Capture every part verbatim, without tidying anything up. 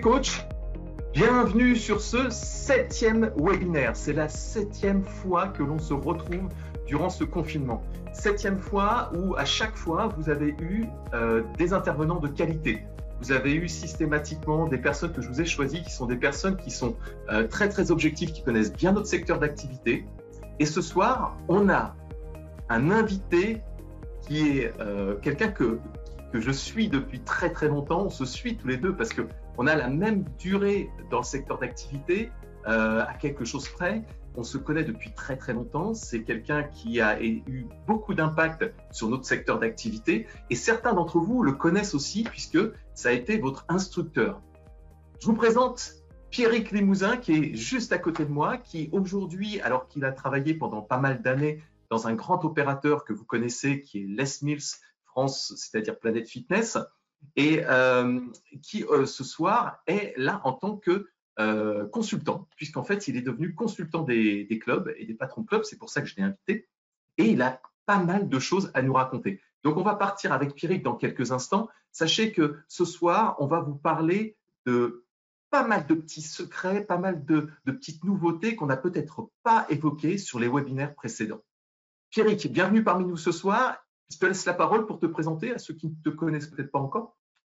coachs, bienvenue sur ce septième webinaire. C'est la septième fois que l'on se retrouve durant ce confinement. Septième fois où à chaque fois vous avez eu euh, des intervenants de qualité. Vous avez eu systématiquement des personnes que je vous ai choisies qui sont des personnes qui sont euh, très très objectives, qui connaissent bien notre secteur d'activité. Et ce soir, on a un invité qui est euh, quelqu'un que, que je suis depuis très très longtemps. On se suit tous les deux parce qu'on a la même durée dans le secteur d'activité, euh, à quelque chose près. On se connaît depuis très très longtemps. C'est quelqu'un qui a eu beaucoup d'impact sur notre secteur d'activité et certains d'entre vous le connaissent aussi puisque ça a été votre instructeur. Je vous présente Pierrick Limousin qui est juste à côté de moi, qui aujourd'hui, alors qu'il a travaillé pendant pas mal d'années dans un grand opérateur que vous connaissez qui est Les Mills France, c'est-à-dire Planète Fitness, et euh, qui euh, ce soir est là en tant que euh, consultant, puisqu'en fait il est devenu consultant des, des clubs et des patrons de clubs, c'est pour ça que je l'ai invité, et il a pas mal de choses à nous raconter. Donc on va partir avec Pierrick dans quelques instants. Sachez que ce soir on va vous parler de pas mal de petits secrets, pas mal de, de petites nouveautés qu'on n'a peut-être pas évoquées sur les webinaires précédents. Pierrick, bienvenue parmi nous ce soir. Je te laisse la parole pour te présenter à ceux qui ne te connaissent peut-être pas encore.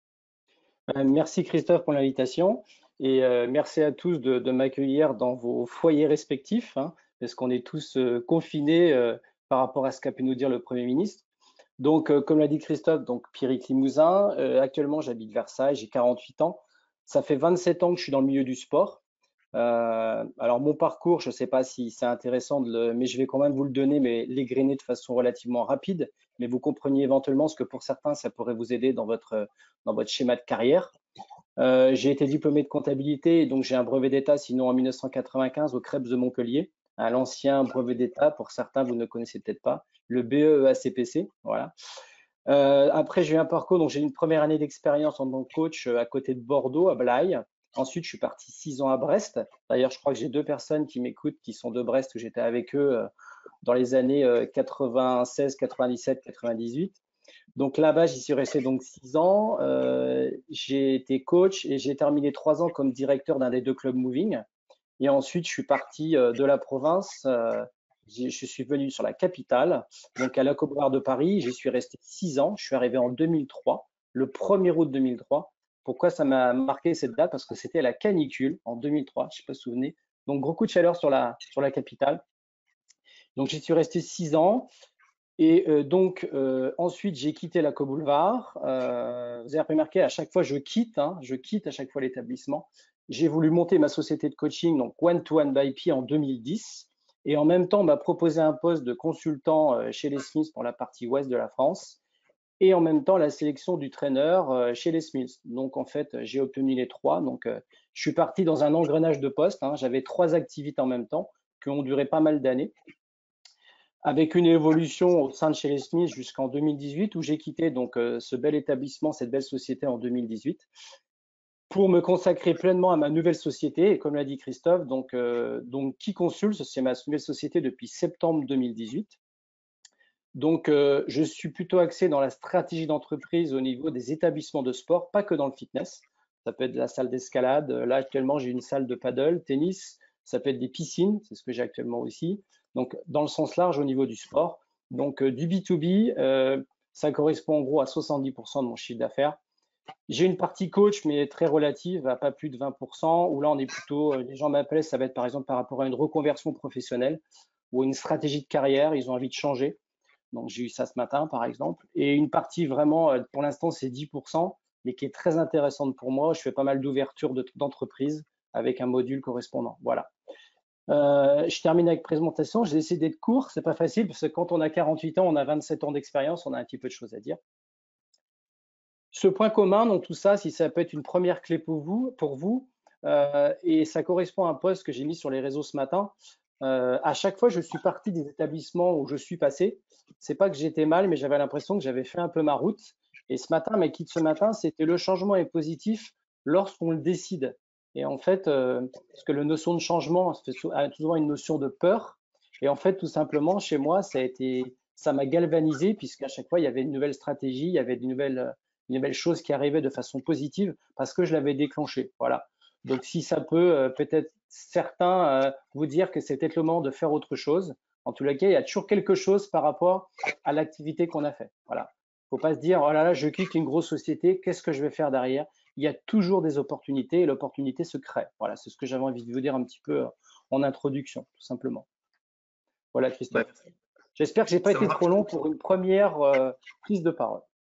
Merci Christophe pour l'invitation et euh, merci à tous de, de m'accueillir dans vos foyers respectifs, hein, parce qu'on est tous euh, confinés euh, par rapport à ce qu'a pu nous dire le Premier ministre. Donc, euh, comme l'a dit Christophe, donc Pierrick Limousin, euh, actuellement j'habite Versailles, j'ai quarante-huit ans. Ça fait vingt-sept ans que je suis dans le milieu du sport. Euh, alors mon parcours, je ne sais pas si c'est intéressant, de le, mais je vais quand même vous le donner, mais l'égrainer de façon relativement rapide, mais vous compreniez éventuellement ce que pour certains, ça pourrait vous aider dans votre, dans votre schéma de carrière. Euh, j'ai été diplômé de comptabilité, et donc j'ai un brevet d'État, sinon en mille neuf cent quatre-vingt-quinze au C R E P S de Montpellier, à l'ancien brevet d'État, pour certains, vous ne connaissez peut-être pas, le B E E A C P C, voilà. Euh, après, j'ai eu un parcours, donc j'ai une première année d'expérience en tant que coach à côté de Bordeaux, à Blaye. Ensuite, je suis parti six ans à Brest. D'ailleurs, je crois que j'ai deux personnes qui m'écoutent qui sont de Brest, où j'étais avec eux euh, dans les années euh, quatre-vingt-seize, quatre-vingt-dix-sept, quatre-vingt-dix-huit. Donc là-bas, j'y suis resté donc six ans. Euh, j'ai été coach et j'ai terminé trois ans comme directeur d'un des deux clubs moving. Et ensuite, je suis parti euh, de la province. Euh, je suis venu sur la capitale, donc à l'Accouboulard de Paris. J'y suis resté six ans. Je suis arrivé en deux mille trois, le premier août deux mille trois. Pourquoi ça m'a marqué cette date? Parce que c'était la canicule en deux mille trois, je ne sais pas si vous vous souvenez. Donc, gros coup de chaleur sur la, sur la capitale. Donc, j'y suis resté six ans. Et euh, donc, euh, ensuite, j'ai quitté l'Accouboulard. Euh, vous avez remarqué, à chaque fois, je quitte, hein, je quitte à chaque fois l'établissement. J'ai voulu monter ma société de coaching, donc One to One by P en deux mille dix. Et en même temps, on m'a proposé un poste de consultant euh, chez les Smiths pour la partie ouest de la France. Et en même temps la sélection du traîneur chez les Smiths. Donc en fait, j'ai obtenu les trois. Donc euh, je suis parti dans un engrenage de postes. Hein. J'avais trois activités en même temps qui ont duré pas mal d'années, avec une évolution au sein de chez les Smiths jusqu'en deux mille dix-huit, où j'ai quitté donc euh, ce bel établissement, cette belle société en deux mille dix-huit, pour me consacrer pleinement à ma nouvelle société. Et comme l'a dit Christophe, donc, euh, donc qui consulte, c'est ma nouvelle société depuis septembre deux mille dix-huit. Donc, euh, je suis plutôt axé dans la stratégie d'entreprise au niveau des établissements de sport, pas que dans le fitness. Ça peut être la salle d'escalade. Là, actuellement, j'ai une salle de paddle, tennis. Ça peut être des piscines, c'est ce que j'ai actuellement aussi. Donc, dans le sens large au niveau du sport. Donc, euh, du B to B, euh, ça correspond en gros à soixante-dix pour cent de mon chiffre d'affaires. J'ai une partie coach, mais très relative, à pas plus de vingt pour cent, où là, on est plutôt, les gens m'appellent, ça va être par exemple par rapport à une reconversion professionnelle ou une stratégie de carrière, ils ont envie de changer. Donc, j'ai eu ça ce matin, par exemple. Et une partie vraiment, pour l'instant, c'est dix pour cent, mais qui est très intéressante pour moi. Je fais pas mal d'ouverture d'entreprise avec un module correspondant. Voilà. Euh, je termine avec présentation. J'ai essayé d'être court. C'est pas facile parce que quand on a quarante-huit ans, on a vingt-sept ans d'expérience, on a un petit peu de choses à dire. Ce point commun dans tout ça, si ça peut être une première clé pour vous, pour vous euh, et ça correspond à un post que j'ai mis sur les réseaux ce matin. Euh, à chaque fois, je suis parti des établissements où je suis passé. C'est pas que j'étais mal, mais j'avais l'impression que j'avais fait un peu ma route. Et ce matin, ma quitte ce matin, c'était le changement est positif lorsqu'on le décide. Et en fait, euh, parce que la notion de changement a souvent une notion de peur. Et en fait, tout simplement, chez moi, ça a été, ça m'a galvanisé puisqu'à chaque fois, il y avait une nouvelle stratégie, il y avait des nouvelles, une belle chose qui arrivait de façon positive parce que je l'avais déclenché. Voilà. Donc, si ça peut euh, peut-être certains euh, vous dire que c'est peut-être le moment de faire autre chose, en tous les cas, il y a toujours quelque chose par rapport à l'activité qu'on a fait. Voilà. Faut pas se dire, oh là là, je quitte une grosse société, qu'est-ce que je vais faire derrière? Il y a toujours des opportunités et l'opportunité se crée. Voilà, c'est ce que j'avais envie de vous dire un petit peu en introduction, tout simplement. Voilà, Bah, Christophe. J'espère que j'ai pas ça me été trop rappelle, long pour une première euh, prise de parole.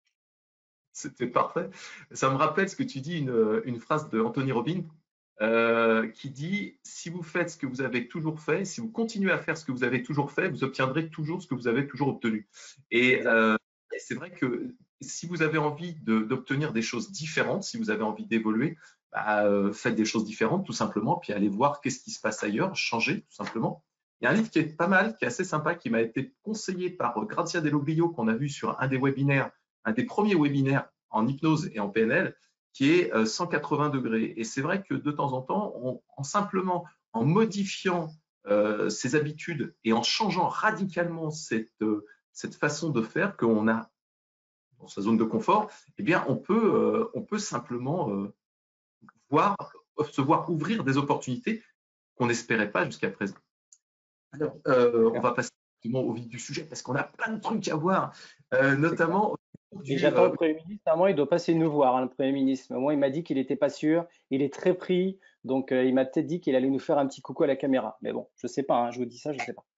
c'était parfait. Ça me rappelle ce que tu dis, une, une phrase de Anthony Robbins euh, qui dit si vous faites ce que vous avez toujours fait, si vous continuez à faire ce que vous avez toujours fait, vous obtiendrez toujours ce que vous avez toujours obtenu. Et Exact. euh, c'est vrai que si vous avez envie de- d'obtenir des choses différentes, si vous avez envie d'évoluer, bah, euh, faites des choses différentes tout simplement, puis allez voir qu'est-ce qui se passe ailleurs, changez tout simplement. Il y a un livre qui est pas mal, qui est assez sympa, qui m'a été conseillé par euh, Grazia Deloglio, qu'on a vu sur un des webinaires, un des premiers webinaires en hypnose et en P N L, qui est euh, cent quatre-vingts degrés. Et c'est vrai que de temps en temps, on, en simplement en modifiant euh, ses habitudes et en changeant radicalement cette, euh, cette façon de faire qu'on a dans sa zone de confort, eh bien, on peut, euh, on peut simplement euh, voir, se voir ouvrir des opportunités qu'on n'espérait pas jusqu'à présent. Alors, euh, on va passer au vif du sujet parce qu'on a plein de trucs à voir, euh, notamment Et du. j'attends Euh, le Premier ministre. Normalement, il doit passer nous voir, hein, le Premier ministre. Moi, il m'a dit qu'il n'était pas sûr. Il est très pris. Donc, euh, il m'a peut-être dit qu'il allait nous faire un petit coucou à la caméra. Mais bon, je sais pas. Hein, je vous dis ça, je sais pas.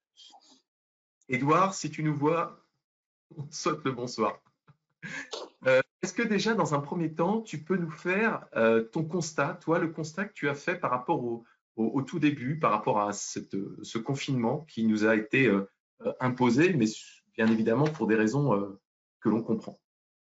Édouard, si tu nous vois, on te souhaite le bonsoir. Euh, Est-ce que déjà, dans un premier temps, tu peux nous faire euh, ton constat, toi, le constat que tu as fait par rapport au, au, au tout début, par rapport à cette, ce confinement qui nous a été euh, imposé, mais bien évidemment pour des raisons euh, que l'on comprend.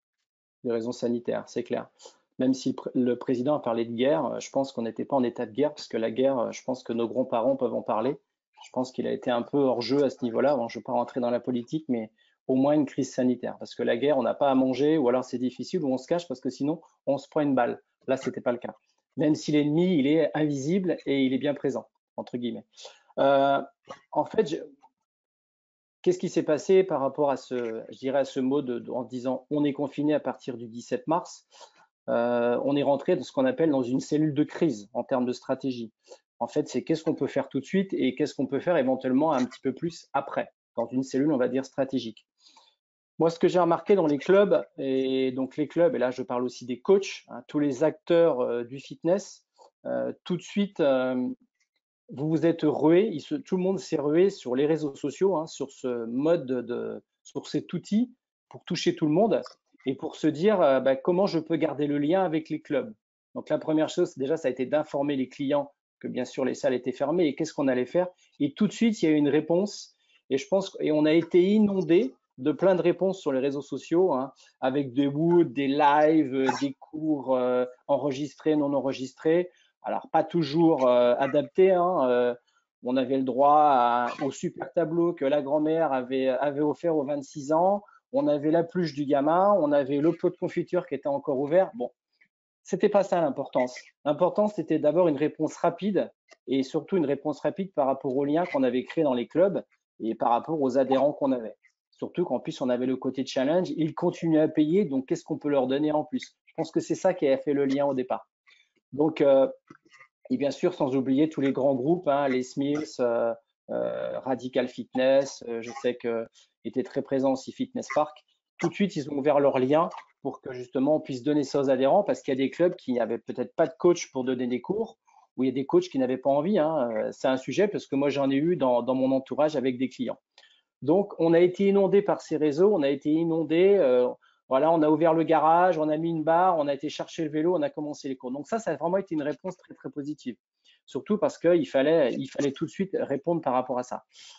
Des raisons sanitaires, c'est clair. Même si le, pr le président a parlé de guerre, euh, je pense qu'on n'était pas en état de guerre, parce que la guerre, euh, je pense que nos grands-parents peuvent en parler. Je pense qu'il a été un peu hors jeu à ce niveau-là. Bon, je ne vais pas rentrer dans la politique, mais au moins une crise sanitaire. Parce que la guerre, on n'a pas à manger, ou alors c'est difficile, ou on se cache, parce que sinon, on se prend une balle. Là, ce n'était pas le cas. Même si l'ennemi, il est invisible et il est bien présent, entre guillemets. Euh, en fait, je, qu'est-ce qui s'est passé par rapport à ce, je dirais, à ce mot de, de, en disant on est confiné à partir du dix-sept mars? Euh, on est rentré dans ce qu'on appelle dans une cellule de crise en termes de stratégie. En fait, c'est qu'est-ce qu'on peut faire tout de suite et qu'est-ce qu'on peut faire éventuellement un petit peu plus après, dans une cellule, on va dire, stratégique. Moi, ce que j'ai remarqué dans les clubs, et donc les clubs, et là je parle aussi des coachs, hein, tous les acteurs euh, du fitness, euh, tout de suite, euh, vous vous êtes rué, se, tout le monde s'est rué sur les réseaux sociaux, hein, sur ce mode de, de, sur cet outil pour toucher tout le monde et pour se dire euh, bah, comment je peux garder le lien avec les clubs. Donc la première chose, déjà, ça a été d'informer les clients que bien sûr les salles étaient fermées et qu'est-ce qu'on allait faire. Et tout de suite, il y a eu une réponse et je pense et on a été inondé de plein de réponses sur les réseaux sociaux, hein, avec des woods, des lives, des cours euh, enregistrés, non enregistrés. Alors, pas toujours euh, adapté. Hein, euh, on avait le droit à, au super tableau que la grand-mère avait, avait offert aux vingt-six ans. On avait la pluche du gamin. On avait le pot de confiture qui était encore ouvert. Bon, c'était pas ça l'importance. L'important, c'était d'abord une réponse rapide et surtout une réponse rapide par rapport aux liens qu'on avait créés dans les clubs et par rapport aux adhérents qu'on avait. Surtout qu'en plus, on avait le côté challenge. Ils continuent à payer, donc qu'est-ce qu'on peut leur donner en plus? Je pense que c'est ça qui a fait le lien au départ. Donc, euh, et bien sûr, sans oublier tous les grands groupes, hein, les Smiths, euh, euh, Radical Fitness, euh, je sais que était très présent aussi Fitness Park. Tout de suite, ils ont ouvert leurs liens pour que justement on puisse donner ça aux adhérents parce qu'il y a des clubs qui n'avaient peut-être pas de coach pour donner des cours ou il y a des coachs qui n'avaient pas envie. Hein. C'est un sujet parce que moi j'en ai eu dans, dans mon entourage avec des clients. Donc, on a été inondé par ces réseaux, on a été inondé. Euh, voilà, on a ouvert le garage, on a mis une barre, on a été chercher le vélo, on a commencé les cours. Donc ça, ça a vraiment été une réponse très très positive. Surtout parce qu'il fallait, il fallait tout de suite répondre par rapport à ça.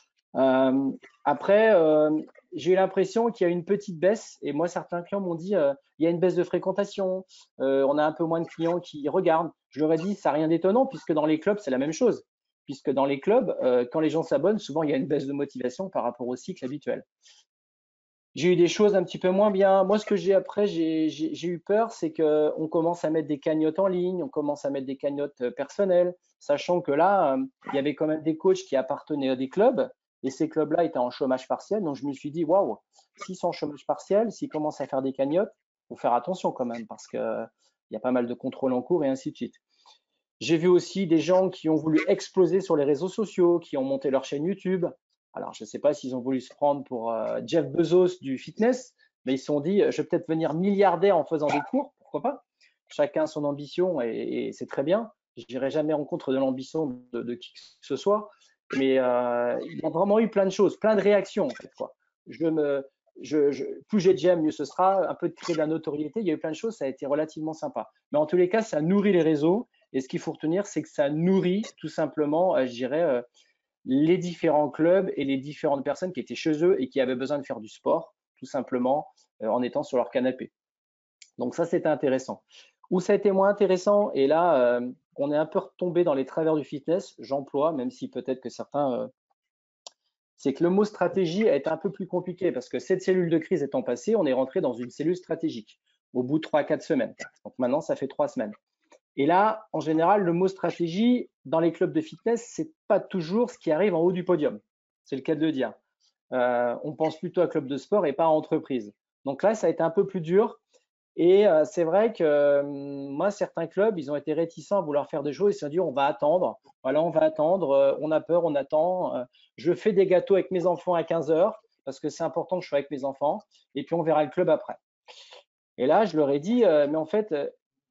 Euh, après, euh, j'ai eu l'impression qu'il y a une petite baisse. Et moi, certains clients m'ont dit, euh, il y a une baisse de fréquentation. Euh, on a un peu moins de clients qui regardent. Je leur ai dit, ça n'a rien d'étonnant puisque dans les clubs, c'est la même chose. Puisque dans les clubs, euh, quand les gens s'abonnent, souvent il y a une baisse de motivation par rapport au cycle habituel. J'ai eu des choses un petit peu moins bien. Moi, ce que j'ai après, j'ai eu peur, c'est qu'on commence à mettre des cagnottes en ligne, on commence à mettre des cagnottes personnelles, sachant que là, euh, il y avait quand même des coachs qui appartenaient à des clubs, et ces clubs-là étaient en chômage partiel. Donc, je me suis dit, waouh, s'ils sont en chômage partiel, s'ils commencent à faire des cagnottes, faut faire attention quand même parce qu'il y a pas mal de contrôles en cours et ainsi de suite. J'ai vu aussi des gens qui ont voulu exploser sur les réseaux sociaux, qui ont monté leur chaîne YouTube. Alors, je ne sais pas s'ils ont voulu se prendre pour euh, Jeff Bezos du fitness, mais ils se sont dit, je vais peut-être devenir milliardaire en faisant des cours, pourquoi pas? Chacun son ambition et, et c'est très bien. Je n'irai jamais en contre de l'ambition de, de qui que ce soit, mais euh, il y a vraiment eu plein de choses, plein de réactions en fait, quoi. Je me, je, je, plus j'ai de j'aime, mieux ce sera. Un peu de créer de la notoriété, il y a eu plein de choses, ça a été relativement sympa. Mais en tous les cas, ça nourrit les réseaux. Et ce qu'il faut retenir, c'est que ça nourrit tout simplement, euh, je dirais, euh, les différents clubs et les différentes personnes qui étaient chez eux et qui avaient besoin de faire du sport, tout simplement, euh, en étant sur leur canapé. Donc ça, c'était intéressant. Où ça a été moins intéressant, et là, euh, on est un peu retombé dans les travers du fitness, j'emploie, même si peut-être que certains… Euh, c'est que le mot stratégie a été un peu plus compliqué parce que cette cellule de crise étant passée, on est rentré dans une cellule stratégique au bout de trois à quatre semaines. Donc maintenant, ça fait trois semaines. Et là, en général, le mot stratégie, dans les clubs de fitness, c'est pas toujours ce qui arrive en haut du podium. C'est le cas de le dire. Euh, on pense plutôt à club de sport et pas à entreprise. Donc là, ça a été un peu plus dur. Et euh, c'est vrai que euh, moi, certains clubs, ils ont été réticents à vouloir faire des choses. Ils se sont dit, on va attendre. Voilà, on va attendre. Euh, on a peur, on attend. Euh, je fais des gâteaux avec mes enfants à quinze heures parce que c'est important que je sois avec mes enfants. Et puis, on verra le club après. Et là, je leur ai dit, euh, mais en fait, euh,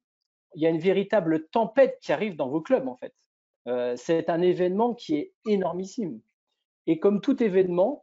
il y a une véritable tempête qui arrive dans vos clubs, en fait. Euh, c'est un événement qui est énormissime. Et comme tout événement,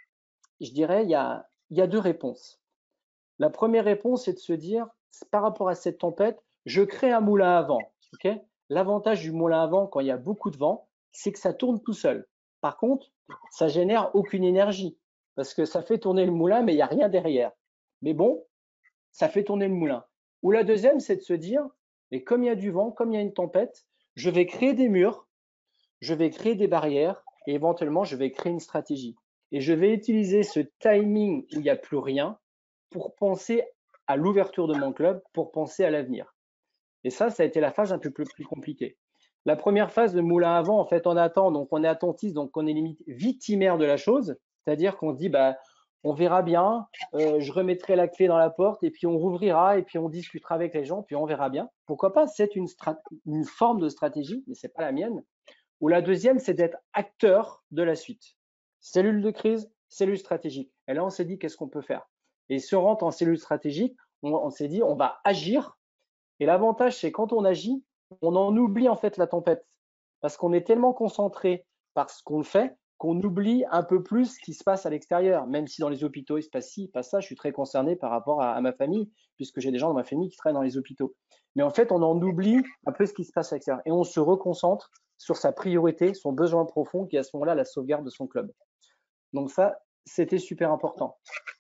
je dirais, il y a, il y a deux réponses. La première réponse, c'est de se dire, par rapport à cette tempête, je crée un moulin à vent. Okay. L'avantage du moulin à vent, quand il y a beaucoup de vent, c'est que ça tourne tout seul. Par contre, ça génère aucune énergie parce que ça fait tourner le moulin, mais il n'y a rien derrière. Mais bon, ça fait tourner le moulin. Ou la deuxième, c'est de se dire, et comme il y a du vent, comme il y a une tempête, je vais créer des murs, je vais créer des barrières et éventuellement, je vais créer une stratégie. Et je vais utiliser ce timing où il n'y a plus rien pour penser à l'ouverture de mon club, pour penser à l'avenir. Et ça, ça a été la phase un peu plus, plus compliquée. La première phase de moulin à vent, en fait, on attend, donc on est attentiste, donc on est limite victimaire de la chose, c'est-à-dire qu'on dit, bah, on verra bien, euh, je remettrai la clé dans la porte et puis on rouvrira et puis on discutera avec les gens, puis on verra bien. Pourquoi pas? C'est une, une forme de stratégie, mais ce n'est pas la mienne. Ou la deuxième, c'est d'être acteur de la suite. Cellule de crise, cellule stratégique. Et là, on s'est dit, qu'est-ce qu'on peut faire? Et si on rentre en cellule stratégique, on, on s'est dit, on va agir. Et l'avantage, c'est quand on agit, on en oublie en fait la tempête. Parce qu'on est tellement concentré par ce qu'on fait qu'on oublie un peu plus ce qui se passe à l'extérieur. Même si dans les hôpitaux, il se passe ci, il se passe ça, je suis très concerné par rapport à, à ma famille, puisque j'ai des gens dans ma famille qui travaillent dans les hôpitaux. Mais en fait, on en oublie un peu ce qui se passe à l'extérieur. Et on se reconcentre sur sa priorité, son besoin profond, qui est à ce moment-là la sauvegarde de son club. Donc ça, c'était super important.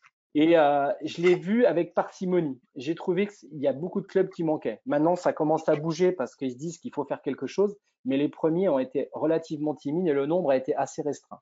Et euh, je l'ai vu avec parcimonie. J'ai trouvé qu'il y a beaucoup de clubs qui manquaient. Maintenant, ça commence à bouger parce qu'ils se disent qu'il faut faire quelque chose, mais les premiers ont été relativement timides et le nombre a été assez restreint.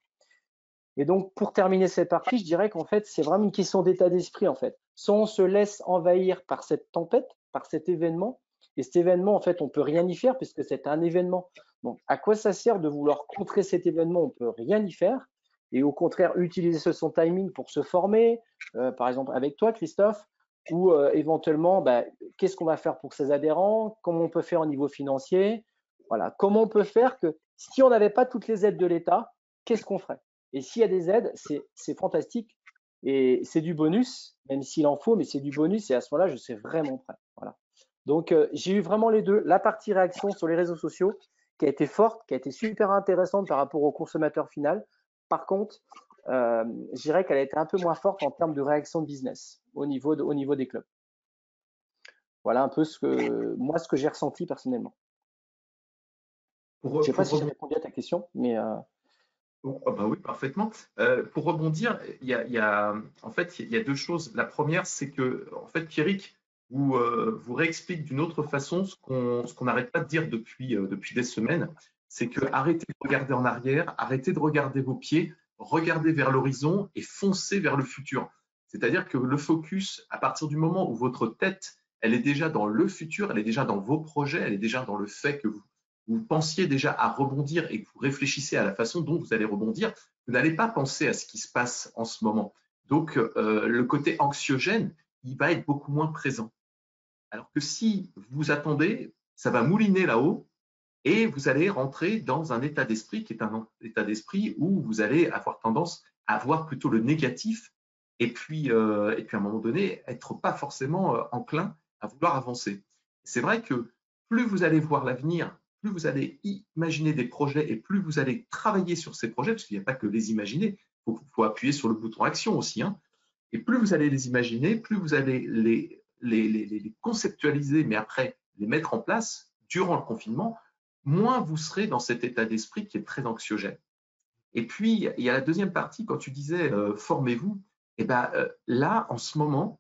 Et donc, pour terminer cette partie, je dirais qu'en fait, c'est vraiment une question d'état d'esprit, en fait. Soit on se laisse envahir par cette tempête, par cet événement, et cet événement, en fait, on peut rien y faire puisque c'est un événement. Donc, à quoi ça sert de vouloir contrer cet événement? On peut rien y faire. Et au contraire, utiliser son timing pour se former, euh, par exemple avec toi, Christophe, ou euh, éventuellement, bah, qu'est-ce qu'on va faire pour ses adhérents, comment on peut faire au niveau financier, voilà, comment on peut faire que si on n'avait pas toutes les aides de l'État, qu'est-ce qu'on ferait? Et s'il y a des aides, c'est fantastique et c'est du bonus, même s'il en faut, mais c'est du bonus et à ce moment-là, je suis vraiment prêt. Voilà. Donc, euh, j'ai eu vraiment les deux, la partie réaction sur les réseaux sociaux qui a été forte, qui a été super intéressante par rapport au consommateur final. Par contre, euh, je dirais qu'elle a été un peu moins forte en termes de réaction de business au niveau, de, au niveau des clubs. Voilà un peu ce que moi ce que j'ai ressenti personnellement. Pour, je ne sais pas si j'ai répondu à ta question, mais euh... oh, bah oui, parfaitement. Euh, pour rebondir, il y a, il y a, en fait, il y a deux choses. La première, c'est que, en fait, Pierrick vous, euh, vous réexplique d'une autre façon ce qu'on ce qu'on n'arrête pas de dire depuis, euh, depuis des semaines. C'est que arrêtez de regarder en arrière, arrêtez de regarder vos pieds, regardez vers l'horizon et foncez vers le futur. C'est-à-dire que le focus, à partir du moment où votre tête, elle est déjà dans le futur, elle est déjà dans vos projets, elle est déjà dans le fait que vous, vous pensiez déjà à rebondir et que vous réfléchissez à la façon dont vous allez rebondir, vous n'allez pas penser à ce qui se passe en ce moment. Donc, euh, le côté anxiogène, il va être beaucoup moins présent. Alors que si vous attendez, ça va mouliner là-haut et vous allez rentrer dans un état d'esprit qui est un état d'esprit où vous allez avoir tendance à voir plutôt le négatif et puis, euh, et puis à un moment donné, être pas forcément euh, enclin à vouloir avancer. C'est vrai que plus vous allez voir l'avenir, plus vous allez imaginer des projets et plus vous allez travailler sur ces projets, parce qu'il n'y a pas que les imaginer, il faut, faut appuyer sur le bouton action aussi, hein. Et plus vous allez les imaginer, plus vous allez les, les, les, les conceptualiser, mais après les mettre en place durant le confinement, moins vous serez dans cet état d'esprit qui est très anxiogène. Et puis, il y a la deuxième partie, quand tu disais euh, formez-vous, et ben euh, là, en ce moment,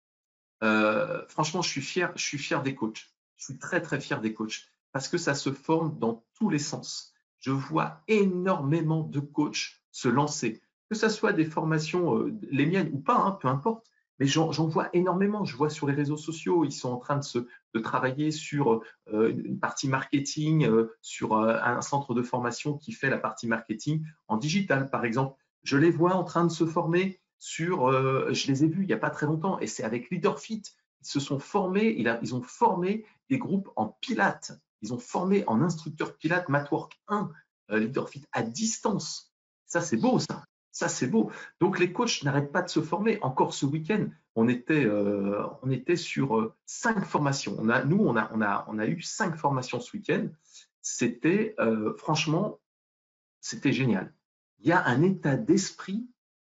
euh, franchement, je suis fier, je suis fier des coachs. Je suis très, très fier des coachs parce que ça se forme dans tous les sens. Je vois énormément de coachs se lancer, que ce soit des formations, euh, les miennes ou pas, hein, peu importe, mais j'en vois énormément. Je vois sur les réseaux sociaux, ils sont en train de, se, de travailler sur euh, une partie marketing, euh, sur euh, un centre de formation qui fait la partie marketing en digital, par exemple. Je les vois en train de se former sur, euh, je les ai vus il n'y a pas très longtemps, et c'est avec LeaderFit. Ils se sont formés, ils ont formé des groupes en pilates. Ils ont formé en instructeur pilates Matwork un, euh, LeaderFit à distance. Ça, c'est beau, ça. Ça, c'est beau. Donc, les coachs n'arrêtent pas de se former. Encore ce week-end, on était, euh, on était sur euh, cinq formations. On a, nous, on a, on, a, on a eu cinq formations ce week-end. C'était, euh, franchement, c'était génial. Il y a un état d'esprit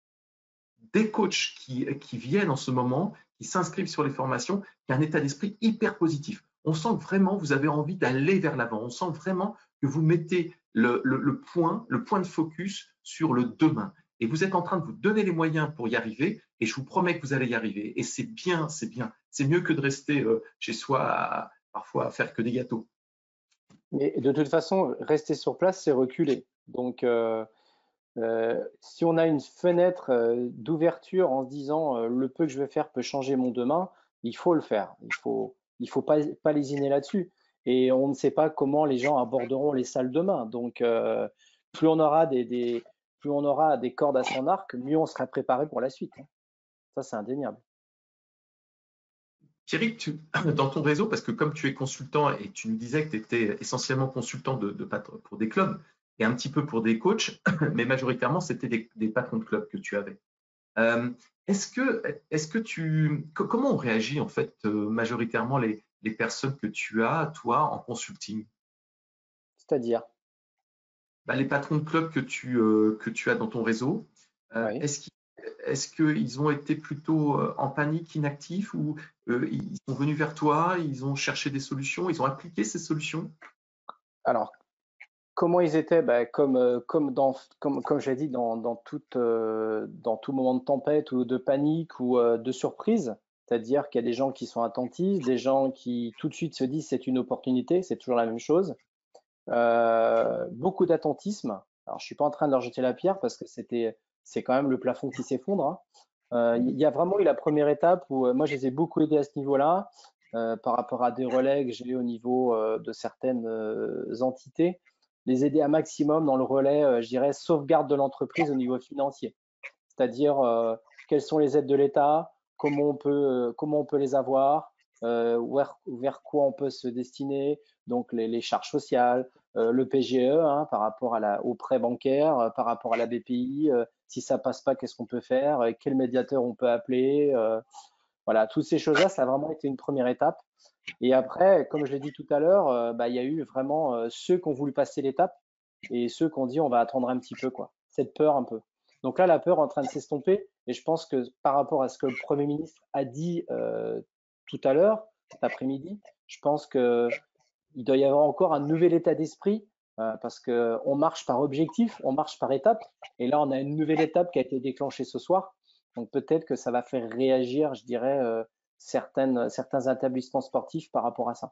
des coachs qui, qui viennent en ce moment, qui s'inscrivent sur les formations, qui a un état d'esprit hyper positif. On sent que vraiment vous avez envie d'aller vers l'avant. On sent vraiment que vous mettez le, le, le, point, le point de focus sur le demain. Et vous êtes en train de vous donner les moyens pour y arriver. Et je vous promets que vous allez y arriver. Et c'est bien, c'est bien. C'est mieux que de rester euh, chez soi à, parfois à faire que des gâteaux. Mais de toute façon, rester sur place, c'est reculer. Donc, euh, Euh, si on a une fenêtre euh, d'ouverture en se disant euh, le peu que je vais faire peut changer mon demain, il faut le faire. Il faut, il faut pas, pas lésiner là-dessus. Et on ne sait pas comment les gens aborderont les salles demain. Donc, euh, plus on aura des, des, plus on aura des cordes à son arc, mieux on sera préparé pour la suite. Ça, c'est indéniable. Thierry, tu, dans ton réseau, parce que comme tu es consultant et tu nous disais que tu étais essentiellement consultant de, de, pour des clubs et un petit peu pour des coachs, mais majoritairement, c'était des, des patrons de clubs que tu avais. Euh, est-ce que, est-ce que tu, comment on réagit en fait euh, majoritairement les, les personnes que tu as, toi, en consulting? C'est-à-dire, Bah, les patrons de clubs que tu, euh, que tu as dans ton réseau, euh, oui. est-ce qu'ils est-ce qu'ils ont été plutôt euh, en panique, inactifs, ou euh, ils sont venus vers toi, ils ont cherché des solutions, ils ont appliqué ces solutions? Alors, comment ils étaient? Ben, comme, euh, comme, dans, comme, comme j'ai dit, dans, dans, toute, euh, dans tout moment de tempête ou de panique ou euh, de surprise, c'est-à-dire qu'il y a des gens qui sont attentifs, des gens qui tout de suite se disent c'est une opportunité, c'est toujours la même chose. Euh, beaucoup d'attentisme. Alors, je suis pas en train de leur jeter la pierre parce que c'était, c'est quand même le plafond qui s'effondre, hein. Euh, il y a vraiment eu la première étape où euh, moi je les ai beaucoup aidés à ce niveau-là euh, par rapport à des relais que j'ai eu au niveau euh, de certaines euh, entités, les aider un maximum dans le relais, euh, je dirais, sauvegarde de l'entreprise au niveau financier. C'est-à-dire euh, quelles sont les aides de l'État, comment on peut, euh, comment on peut les avoir, euh, vers, vers quoi on peut se destiner, donc les, les charges sociales, euh, le P G E hein, par rapport à la, au prêt bancaire, euh, par rapport à la B P I, euh, si ça passe pas, qu'est-ce qu'on peut faire, euh, quel médiateur on peut appeler, euh, voilà, toutes ces choses-là, ça a vraiment été une première étape. Et après, comme je l'ai dit tout à l'heure, euh, bah, il y a eu vraiment euh, ceux qui ont voulu passer l'étape et ceux qui ont dit on va attendre un petit peu, quoi. Cette peur un peu. Donc là, la peur est en train de s'estomper et je pense que par rapport à ce que le Premier ministre a dit euh, tout à l'heure, cet après-midi, je pense que il doit y avoir encore un nouvel état d'esprit euh, parce qu'on marche par objectif, on marche par étape. Et là, on a une nouvelle étape qui a été déclenchée ce soir. Donc peut-être que ça va faire réagir, je dirais, euh, certaines, certains établissements sportifs par rapport à ça.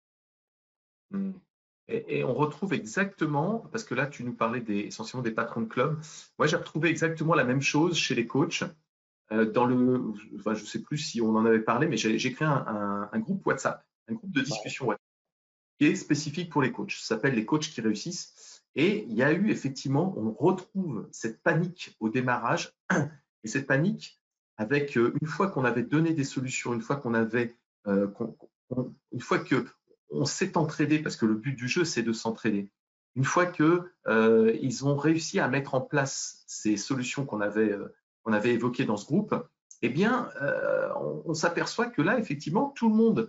Hmm. Et, et on retrouve exactement, parce que là, tu nous parlais des, essentiellement des patrons de clubs. Moi, j'ai retrouvé exactement la même chose chez les coachs. Euh, dans le, enfin, je ne sais plus si on en avait parlé, mais j'ai j'ai créé un, un- un groupe WhatsApp, un groupe de Ouais. discussion WhatsApp, qui est spécifique pour les coachs. Ça s'appelle les coachs qui réussissent. Et il y a eu effectivement, on retrouve cette panique au démarrage. Et cette panique avec euh, une fois qu'on avait donné des solutions, une fois qu'on avait, euh, qu'on- qu'on- une fois que on s'est entraidé, parce que le but du jeu c'est de s'entraider. Une fois que euh, ils ont réussi à mettre en place ces solutions qu'on avait, euh, qu'on avait évoquées dans ce groupe, eh bien, euh, on, on s'aperçoit que là, effectivement, tout le monde,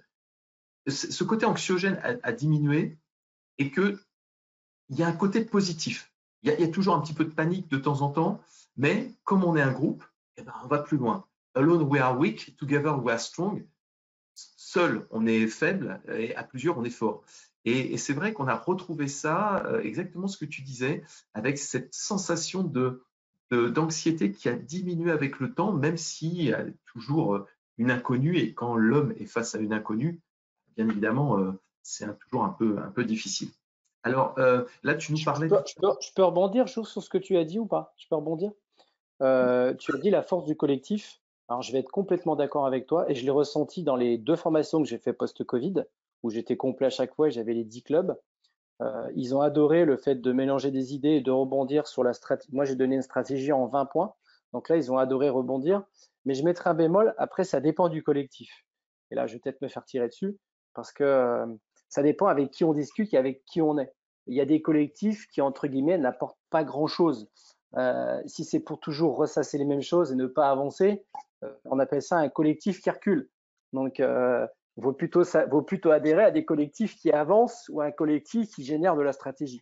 ce côté anxiogène a, a diminué et que il y a un côté positif. Il y, a, il y, a, toujours un petit peu de panique de temps en temps, mais comme on est un groupe, eh ben, on va plus loin. Alone we are weak, together we are strong. Seul, on est faible, et à plusieurs, on est fort. Et, et c'est vrai qu'on a retrouvé ça, euh, exactement ce que tu disais, avec cette sensation de, de, d'anxiété qui a diminué avec le temps, même s'il y a toujours une inconnue. Et quand l'homme est face à une inconnue, bien évidemment, euh, c'est un, toujours un peu, un peu difficile. Alors euh, là, tu nous Je parlais… peux, je peux, je peux rebondir juste sur ce que tu as dit ou pas? Je peux rebondir? Euh, tu as dit la force du collectif. Alors, je vais être complètement d'accord avec toi et je l'ai ressenti dans les deux formations que j'ai fait post-Covid, où j'étais complet à chaque fois et j'avais les dix clubs. Euh, ils ont adoré le fait de mélanger des idées et de rebondir sur la stratégie. Moi, j'ai donné une stratégie en vingt points. Donc là, ils ont adoré rebondir. Mais je mettrai un bémol. Après, ça dépend du collectif. Et là, je vais peut-être me faire tirer dessus parce que euh, ça dépend avec qui on discute et avec qui on est. Il y a des collectifs qui, entre guillemets, n'apportent pas grand-chose. Euh, si c'est pour toujours ressasser les mêmes choses et ne pas avancer, euh, on appelle ça un collectif qui recule. Donc, euh, vaut plutôt, ça, vaut plutôt adhérer à des collectifs qui avancent ou à un collectif qui génère de la stratégie.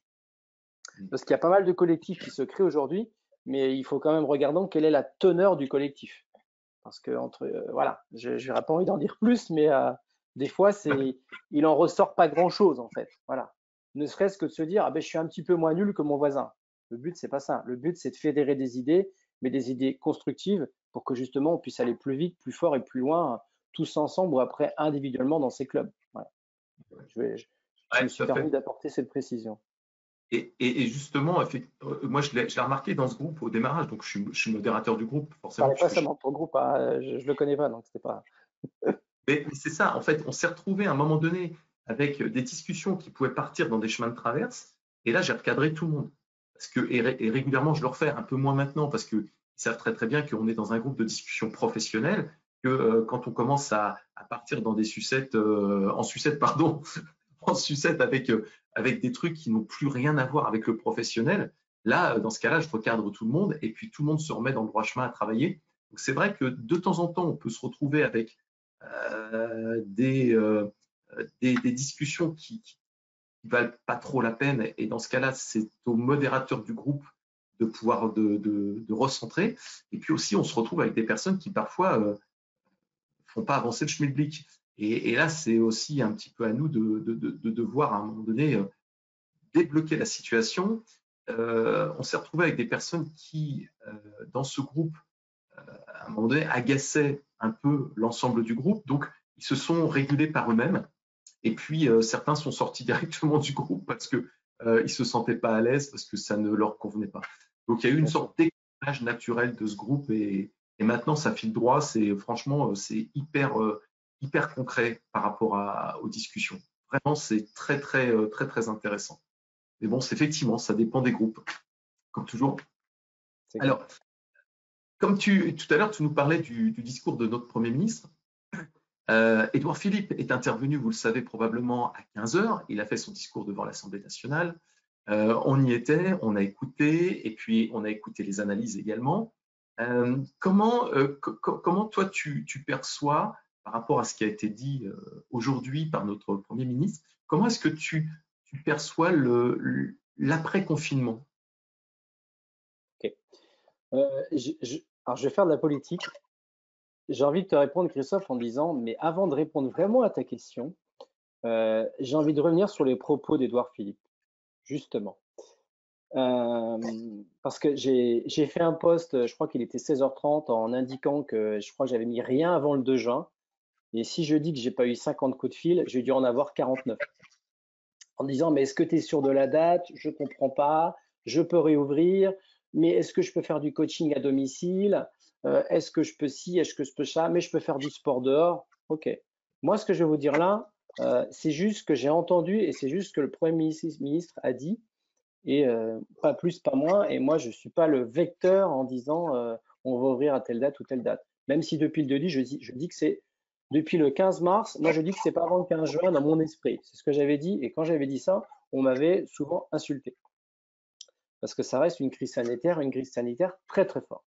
Parce qu'il y a pas mal de collectifs qui se créent aujourd'hui, mais il faut quand même regarder quelle est la teneur du collectif. Parce que, entre, euh, voilà, je n'aurais pas envie d'en dire plus, mais euh, des fois, c'est, il en ressort pas grand-chose, en fait. Voilà. Ne serait-ce que de se dire, ah ben, je suis un petit peu moins nul que mon voisin. Le but, c'est pas ça. Le but, c'est de fédérer des idées, mais des idées constructives pour que justement on puisse aller plus vite, plus fort et plus loin, tous ensemble ou après individuellement dans ces clubs. Voilà. Je, vais, je, je Ouais, me tout suis à permis fait. d'apporter cette précision. Et, et, et justement, moi, je l'ai, je l'ai remarqué dans ce groupe au démarrage, donc je suis, je suis modérateur du groupe, Je forcément, parlais pas puisque je… seulement de ton groupe, hein, je, je le connais pas, donc c'était pas. Mais, mais c'est ça, en fait, on s'est retrouvé à un moment donné avec des discussions qui pouvaient partir dans des chemins de traverse, et là, j'ai recadré tout le monde. Parce que, et, ré, et régulièrement, je le refais un peu moins maintenant, parce qu'ils savent très très bien qu'on est dans un groupe de discussion professionnelle, que euh, quand on commence à, à partir dans des sucettes, euh, en sucette, pardon, en sucette avec, euh, avec des trucs qui n'ont plus rien à voir avec le professionnel, là, dans ce cas-là, je recadre tout le monde, et puis tout le monde se remet dans le droit chemin à travailler. Donc c'est vrai que de temps en temps, on peut se retrouver avec euh, des, euh, des, des, discussions qui ne valent pas trop la peine. Et dans ce cas-là, c'est au modérateur du groupe de pouvoir de, de, de recentrer. Et puis aussi, on se retrouve avec des personnes qui parfois ne euh, font pas avancer le schmilblick. Et, et là, c'est aussi un petit peu à nous de, de, de, de devoir à un moment donné euh, débloquer la situation. Euh, on s'est retrouvé avec des personnes qui, euh, dans ce groupe, à un moment donné, agaçaient un peu l'ensemble du groupe. Donc, ils se sont régulés par eux-mêmes. Et puis, euh, certains sont sortis directement du groupe parce qu'ils euh, ne se sentaient pas à l'aise, parce que ça ne leur convenait pas. Donc, il y a eu une sorte d'éclairage naturel de ce groupe. Et, et maintenant, ça file droit. C'est franchement, c'est hyper, euh, hyper concret par rapport à, aux discussions. Vraiment, c'est très, très, très, très intéressant. Mais bon, effectivement, ça dépend des groupes, comme toujours. Alors, comme tu, tout à l'heure, tu nous parlais du, du discours de notre Premier ministre. Euh, Édouard Philippe est intervenu, vous le savez probablement, à quinze heures. Il a fait son discours devant l'Assemblée nationale. Euh, on y était, on a écouté, et puis on a écouté les analyses également. Euh, comment, euh, comment toi tu, tu, perçois, par rapport à ce qui a été dit euh, aujourd'hui par notre Premier ministre, comment est-ce que tu, tu perçois l'après-confinement? Okay. Euh, je, je, alors, je vais faire de la politique. J'ai envie de te répondre, Christophe, en disant, mais avant de répondre vraiment à ta question, euh, j'ai envie de revenir sur les propos d'Édouard Philippe, justement. Euh, parce que j'ai fait un post, je crois qu'il était seize heures trente, en indiquant que je crois que j'avais mis rien avant le deux juin. Et si je dis que j'ai pas eu cinquante coups de fil, j'ai dû en avoir quarante-neuf. En disant, mais est-ce que tu es sûr de la date? Je comprends pas, je peux réouvrir, mais est-ce que je peux faire du coaching à domicile? euh, Est-ce que je peux ci? Est-ce que je peux ça? Mais je peux faire du sport dehors? Ok. Moi, ce que je vais vous dire là, euh, c'est juste que j'ai entendu et c'est juste que le Premier ministre a dit, et euh, pas plus, pas moins. Et moi, je ne suis pas le vecteur en disant, euh, on va ouvrir à telle date ou telle date. Même si depuis le devis, je dis, je dis que c'est depuis le quinze mars, moi je dis que c'est pas avant le quinze juin dans mon esprit. C'est ce que j'avais dit, et quand j'avais dit ça, on m'avait souvent insulté. Parce que ça reste une crise sanitaire, une crise sanitaire très très forte.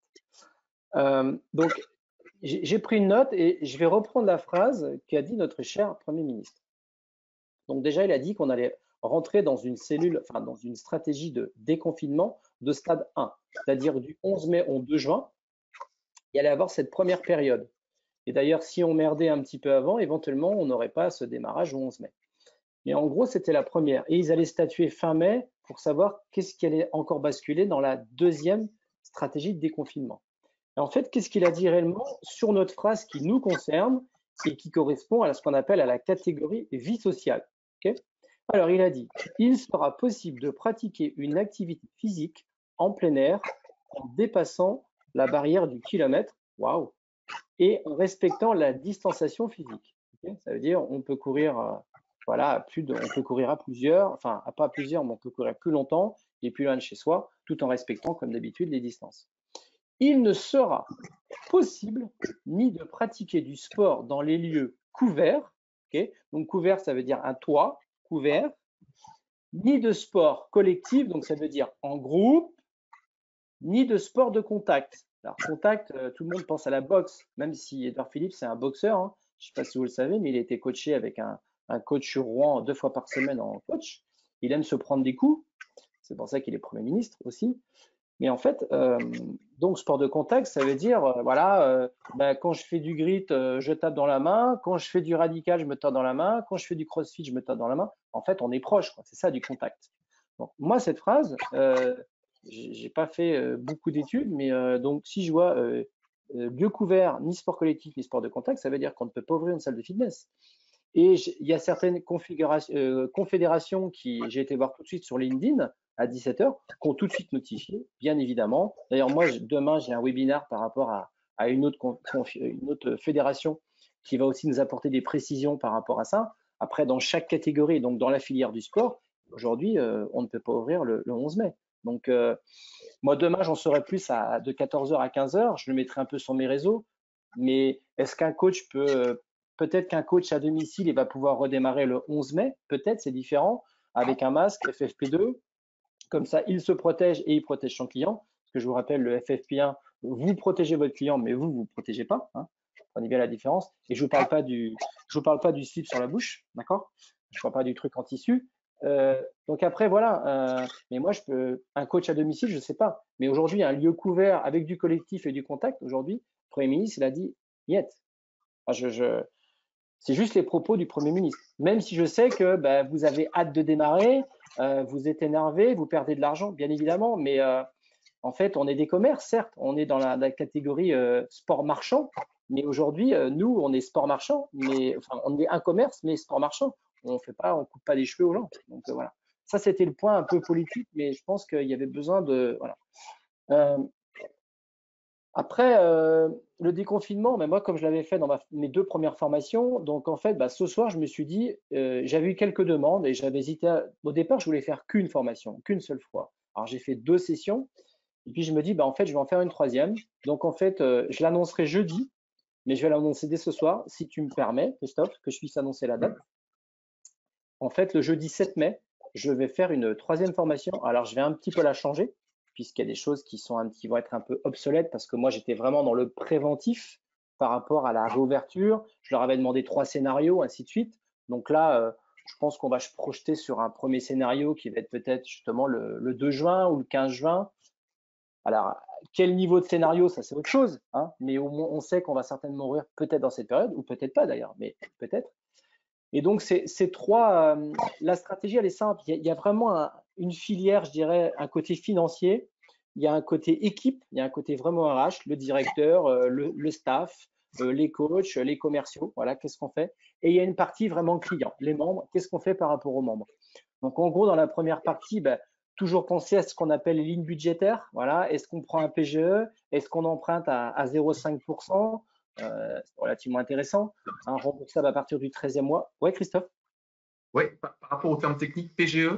Euh, donc, j'ai pris une note et je vais reprendre la phrase qu'a dit notre cher Premier ministre. Donc déjà, il a dit qu'on allait rentrer dans une cellule, enfin dans une stratégie de déconfinement de stade un, c'est-à-dire du onze mai au deux juin, il allait avoir cette première période. Et d'ailleurs, si on merdait un petit peu avant, éventuellement, on n'aurait pas ce démarrage au onze mai. Mais en gros, c'était la première. Et ils allaient statuer fin mai pour savoir qu'est-ce qui allait encore basculer dans la deuxième stratégie de déconfinement. Et en fait, qu'est-ce qu'il a dit réellement sur notre phrase qui nous concerne et qui correspond à ce qu'on appelle à la catégorie vie sociale. Okay. Alors, il a dit, il sera possible de pratiquer une activité physique en plein air en dépassant la barrière du kilomètre, waouh, et en respectant la distanciation physique. Okay. Ça veut dire, on peut courir, euh, voilà, plus de, on peut courir à plusieurs, enfin, pas à plusieurs, mais on peut courir plus longtemps et plus loin de chez soi, tout en respectant, comme d'habitude, les distances. Il ne sera possible ni de pratiquer du sport dans les lieux couverts, okay, donc couvert, ça veut dire un toit couvert, ni de sport collectif, donc ça veut dire en groupe, ni de sport de contact. Alors, contact, euh, tout le monde pense à la boxe, même si Edouard Philippe, c'est un boxeur, hein. Je ne sais pas si vous le savez, mais il a été coaché avec un, un coach sur Rouen deux fois par semaine en coach. Il aime se prendre des coups, c'est pour ça qu'il est Premier ministre aussi. Mais en fait, euh, donc sport de contact, ça veut dire, euh, voilà, euh, ben, quand je fais du grit, euh, je tape dans la main. Quand je fais du radical, je me tape dans la main. Quand je fais du crossfit, je me tape dans la main. En fait, on est proche, quoi. C'est ça du contact. Donc, moi, cette phrase, euh, j'ai pas fait euh, beaucoup d'études, mais euh, donc si je vois euh, euh, lieu couvert, ni sport collectif, ni sport de contact, ça veut dire qu'on ne peut pas ouvrir une salle de fitness. Et il y a certaines euh, confédérations qui, j'ai été voir tout de suite sur LinkedIn à dix-sept heures, qui ont tout de suite notifié, bien évidemment. D'ailleurs, moi, demain, j'ai un webinaire par rapport à, à une, autre une autre fédération qui va aussi nous apporter des précisions par rapport à ça. Après, dans chaque catégorie, donc dans la filière du sport, aujourd'hui, euh, on ne peut pas ouvrir le, le onze mai. Donc, euh, moi, demain, j'en saurai plus à, de quatorze heures à quinze heures. Je le mettrai un peu sur mes réseaux. Mais est-ce qu'un coach peut… Peut-être qu'un coach à domicile, il va pouvoir redémarrer le onze mai. Peut-être, c'est différent, avec un masque F F P deux. Comme ça, il se protège et il protège son client. Parce que je vous rappelle, le F F P un, vous protégez votre client, mais vous, vous ne protégez pas. Hein. Prenez bien la différence. Et je ne vous parle pas du, je vous parle pas du slip sur la bouche, d'accord? Je ne parle pas du truc en tissu. Euh, donc après, voilà. Euh, mais moi, je peux, un coach à domicile, je ne sais pas. Mais aujourd'hui, un lieu couvert avec du collectif et du contact, aujourd'hui, le Premier ministre, il a dit, niet. Enfin, je, je, c'est juste les propos du Premier ministre. Même si je sais que bah, vous avez hâte de démarrer, euh, vous êtes énervé, vous perdez de l'argent, bien évidemment, mais euh, en fait, on est des commerces, certes, on est dans la, la catégorie euh, sport marchand, mais aujourd'hui, euh, nous, on est sport marchand, mais enfin, on est un commerce, mais sport marchand. On fait pas, on coupe pas les cheveux aux gens. Donc euh, voilà. Ça, c'était le point un peu politique, mais je pense qu'il y avait besoin de voilà. Euh, Après, euh, le déconfinement, mais moi, comme je l'avais fait dans ma, mes deux premières formations, donc en fait, bah, ce soir, je me suis dit, euh, j'avais eu quelques demandes et j'avais hésité. À, au départ, je voulais faire qu'une formation, qu'une seule fois. Alors, j'ai fait deux sessions et puis je me dis, bah, en fait, je vais en faire une troisième. Donc, en fait, euh, je l'annoncerai jeudi, mais je vais l'annoncer dès ce soir, si tu me permets, Christophe, que je puisse annoncer la date. En fait, le jeudi sept mai, je vais faire une troisième formation. Alors, je vais un petit peu la changer, puisqu'il y a des choses qui, sont un, qui vont être un peu obsolètes, parce que moi, j'étais vraiment dans le préventif par rapport à la réouverture. Je leur avais demandé trois scénarios, ainsi de suite. Donc là, euh, je pense qu'on va se projeter sur un premier scénario qui va être peut-être justement le, le deux juin ou le quinze juin. Alors, quel niveau de scénario, ça c'est autre chose, hein, mais au moins on sait qu'on va certainement ouvrir peut-être dans cette période, ou peut-être pas d'ailleurs, mais peut-être. Et donc, ces, ces trois, euh, la stratégie, elle est simple. Il y a, il y a vraiment un, une filière, je dirais, un côté financier, il y a un côté équipe, il y a un côté vraiment R H, le directeur, euh, le, le staff, euh, les coachs, les commerciaux, voilà, qu'est-ce qu'on fait. Et il y a une partie vraiment client, les membres, qu'est-ce qu'on fait par rapport aux membres. Donc, en gros, dans la première partie, ben, toujours penser à ce qu'on appelle les lignes budgétaires. Voilà, est-ce qu'on prend un P G E? Est-ce qu'on emprunte à, à zéro virgule cinq pour cent? Euh, c'est relativement intéressant, hein, remboursable à partir du treizième mois. Oui, Christophe? Oui, par, par rapport au terme technique, P G E?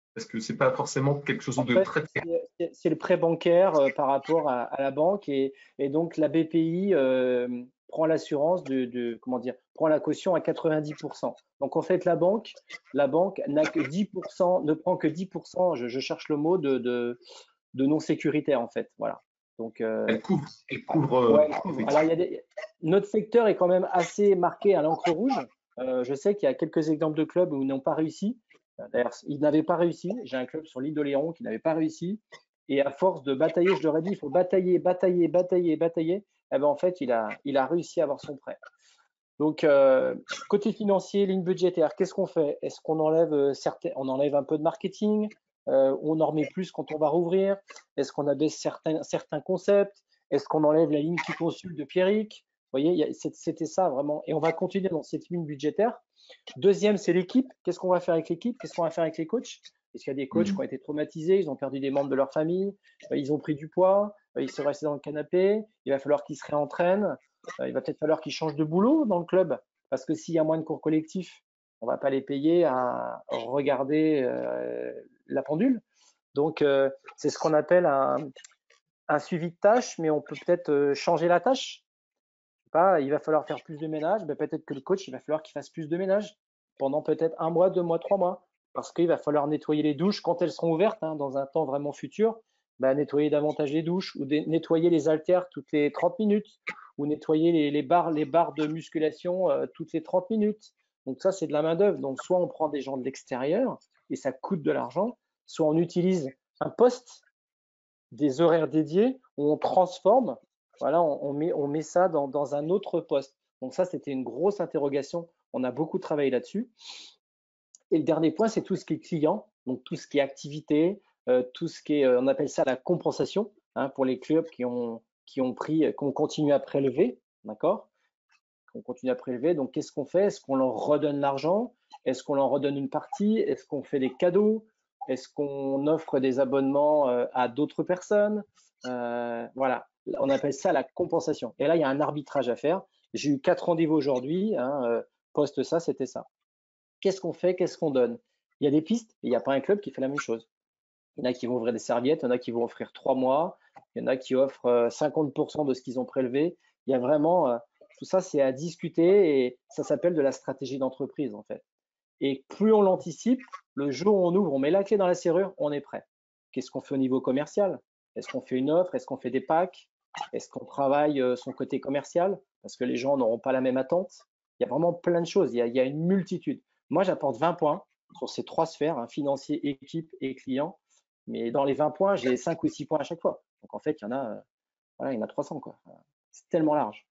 Parce que c'est pas forcément quelque chose En de fait, très clair. c'est c'est le prêt bancaire euh, par rapport à, à la banque et, et donc la B P I euh, prend l'assurance de, de- comment dire, prend la caution à quatre-vingt-dix pour cent. Donc en fait, la banque, la banque n'a que dix pour cent, ne prend que dix pour cent, je, je cherche le mot, de, de, de non sécuritaire en fait. Voilà. Donc, euh, Elle couvre, elle ah, couvre euh, ouais, elle couvre. Alors, il y effectivement. a des... Notre secteur est quand même assez marqué à l'encre rouge. Euh, je sais qu'il y a quelques exemples de clubs où ils n'ont pas réussi. Euh, D'ailleurs, ils n'avaient pas réussi. J'ai un club sur l'île d'Oléron qui n'avait pas réussi. Et à force de batailler, je leur ai dit, il faut batailler, batailler, batailler, batailler. Eh ben, en fait, il a, il a réussi à avoir son prêt. Donc, euh, côté financier, ligne budgétaire, qu'est-ce qu'on fait? Est-ce qu'on enlève euh, certains, on enlève un peu de marketing? Euh, on en remet plus quand on va rouvrir? Est-ce qu'on abaisse certains, certains concepts? Est-ce qu'on enlève la ligne qui consulte de Pierrick? Vous voyez, il y a- c'est- c'était ça vraiment. Et on va continuer dans cette ligne budgétaire. Deuxième, c'est l'équipe. Qu'est-ce qu'on va faire avec l'équipe? Qu'est-ce qu'on va faire avec les coachs? Est-ce qu'il y a des coachs qui Mhm. ont été traumatisés? Ils ont perdu des membres de leur famille? Euh, Ils ont pris du poids? Euh, Ils sont restés dans le canapé? Il va falloir qu'ils se réentraînent? Euh, Il va peut-être falloir qu'ils changent de boulot dans le club, parce que s'il y a moins de cours collectifs, on ne va pas les payer à regarder euh, la pendule. Donc, euh, c'est ce qu'on appelle un, un suivi de tâche, mais on peut peut-être euh, changer la tâche. Je sais pas, il va falloir faire plus de ménage, ben peut-être que le coach, il va falloir qu'il fasse plus de ménage pendant peut-être un mois, deux mois, trois mois, parce qu'il va falloir nettoyer les douches quand elles seront ouvertes, hein, dans un temps vraiment futur, ben, nettoyer davantage les douches ou nettoyer les haltères toutes les trente minutes ou nettoyer les, les barres, les barres de musculation euh, toutes les trente minutes. Donc ça, c'est de la main-d'œuvre. Donc soit on prend des gens de l'extérieur et ça coûte de l'argent, soit on utilise un poste, des horaires dédiés où on transforme, voilà, on, on met, on met ça dans, dans un autre poste. Donc ça, c'était une grosse interrogation. On a beaucoup travaillé là-dessus. Et le dernier point, c'est tout ce qui est client, donc tout ce qui est activité, euh, tout ce qui est, euh, on appelle ça la compensation, hein, pour les clubs qui ont, qui ont pris, qu'on continue à prélever, d'accord? Qu'on continue à prélever. Donc, qu'est-ce qu'on fait? Est-ce qu'on leur redonne l'argent? Est-ce qu'on leur redonne une partie? Est-ce qu'on fait des cadeaux? Est-ce qu'on offre des abonnements euh, à d'autres personnes? Euh, Voilà, on appelle ça la compensation. Et là, il y a un arbitrage à faire. J'ai eu quatre rendez-vous aujourd'hui, hein, euh, poste ça, c'était ça. Qu'est-ce qu'on fait? Qu'est-ce qu'on donne? Il y a des pistes, et il n'y a pas un club qui fait la même chose. Il y en a qui vont ouvrir des serviettes, il y en a qui vont offrir trois mois, il y en a qui offrent euh, cinquante pour cent de ce qu'ils ont prélevé. Il y a vraiment, euh, tout ça, c'est à discuter et ça s'appelle de la stratégie d'entreprise en fait. Et plus on l'anticipe, le jour où on ouvre, on met la clé dans la serrure, on est prêt. Qu'est-ce qu'on fait au niveau commercial? Est-ce qu'on fait une offre? Est-ce qu'on fait des packs? Est-ce qu'on travaille euh, son côté commercial? Parce que les gens n'auront pas la même attente. Il y a vraiment plein de choses, il y a, il y a une multitude. Moi, j'apporte vingt points sur ces trois sphères, hein, financier, équipe et client. Mais dans les vingt points, j'ai cinq ou six points à chaque fois. Donc en fait, il y en a, euh, voilà, il y en a trois cents, quoi. C'est tellement large.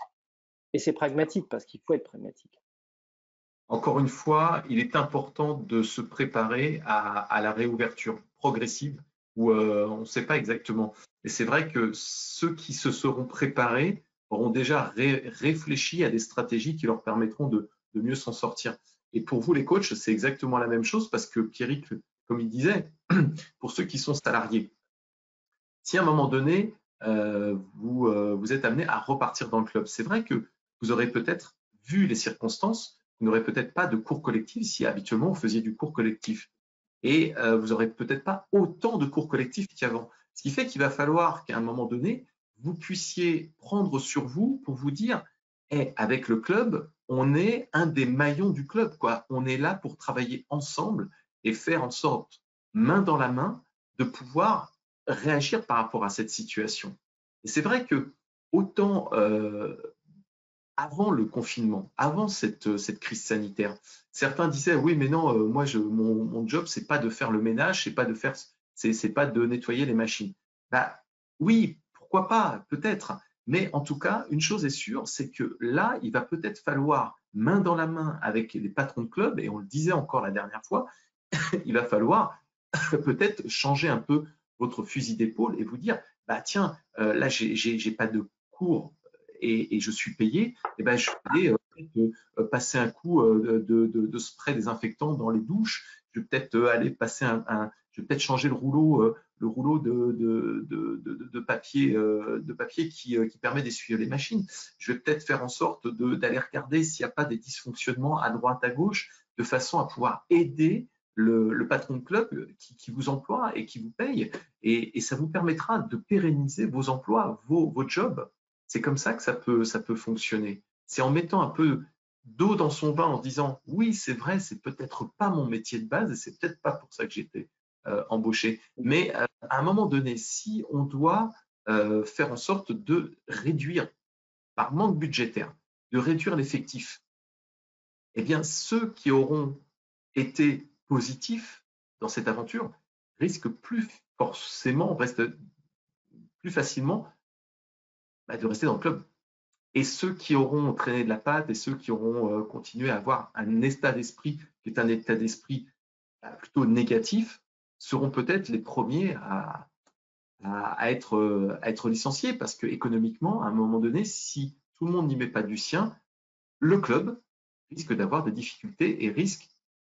Et c'est pragmatique parce qu'il faut être pragmatique. Encore une fois, il est important de se préparer à, à la réouverture progressive où euh, on ne sait pas exactement. Et c'est vrai que ceux qui se seront préparés auront déjà ré réfléchi à des stratégies qui leur permettront de, de mieux s'en sortir. Et pour vous, les coachs, c'est exactement la même chose parce que Pierrick, comme il disait, pour ceux qui sont salariés, si à un moment donné, euh, vous, euh, vous êtes amené à repartir dans le club, c'est vrai que vous aurez peut-être vu les circonstances, vous n'aurez peut-être pas de cours collectif si habituellement vous faisiez du cours collectif. Et euh, vous n'aurez peut-être pas autant de cours collectifs qu'avant. Ce qui fait qu'il va falloir qu'à un moment donné, vous puissiez prendre sur vous pour vous dire, hey, avec le club, on est un des maillons du club, quoi. On est là pour travailler ensemble et faire en sorte, main dans la main, de pouvoir réagir par rapport à cette situation. Et c'est vrai que autant euh, avant le confinement, avant cette, cette crise sanitaire, certains disaient oui, mais non, euh, moi, je, mon, mon job, c'est pas de faire le ménage, c'est pas de faire, c'est, c'est pas de nettoyer les machines. Bah oui, pourquoi pas, peut-être. Mais en tout cas, une chose est sûre, c'est que là, il va peut-être falloir, main dans la main avec les patrons de club, et on le disait encore la dernière fois, il va falloir peut-être changer un peu votre fusil d'épaule et vous dire, bah tiens, euh, là, j'ai, j'ai, j'ai pas de cours et, et je suis payé, et ben je vais euh, euh, passer un coup euh, de, de, de spray désinfectant dans les douches. Je vais peut-être euh, aller passer un, un, je vais peut-être changer le rouleau, euh, le rouleau de, de, de, de, de papier, euh, de papier qui, euh, qui permet d'essuyer les machines. Je vais peut-être faire en sorte de, d'aller regarder s'il n'y a pas des dysfonctionnements à droite, à gauche, de façon à pouvoir aider le, le patron de club qui, qui vous emploie et qui vous paye, et, et ça vous permettra de pérenniser vos emplois, vos, vos jobs. C'est comme ça que ça peut, ça peut fonctionner. C'est en mettant un peu d'eau dans son vin en disant oui, c'est vrai, c'est peut-être pas mon métier de base et c'est peut-être pas pour ça que j'ai été euh, embauché. Mais euh, à un moment donné, si on doit euh, faire en sorte de réduire, par manque budgétaire, de réduire l'effectif, eh bien, ceux qui auront été positifs dans cette aventure risquent plus forcément, restent plus facilement bah, de rester dans le club. Et ceux qui auront traîné de la patte et ceux qui auront euh, continué à avoir un état d'esprit qui est un état d'esprit bah, plutôt négatif seront peut-être les premiers à, à, à, être, euh, à être licenciés parce que économiquement, à un moment donné, si tout le monde n'y met pas du sien, le club risque d'avoir des difficultés et risque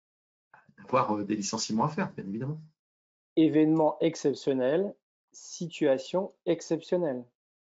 d'avoir des licenciements à faire, bien évidemment. Événement exceptionnel, situation exceptionnelle.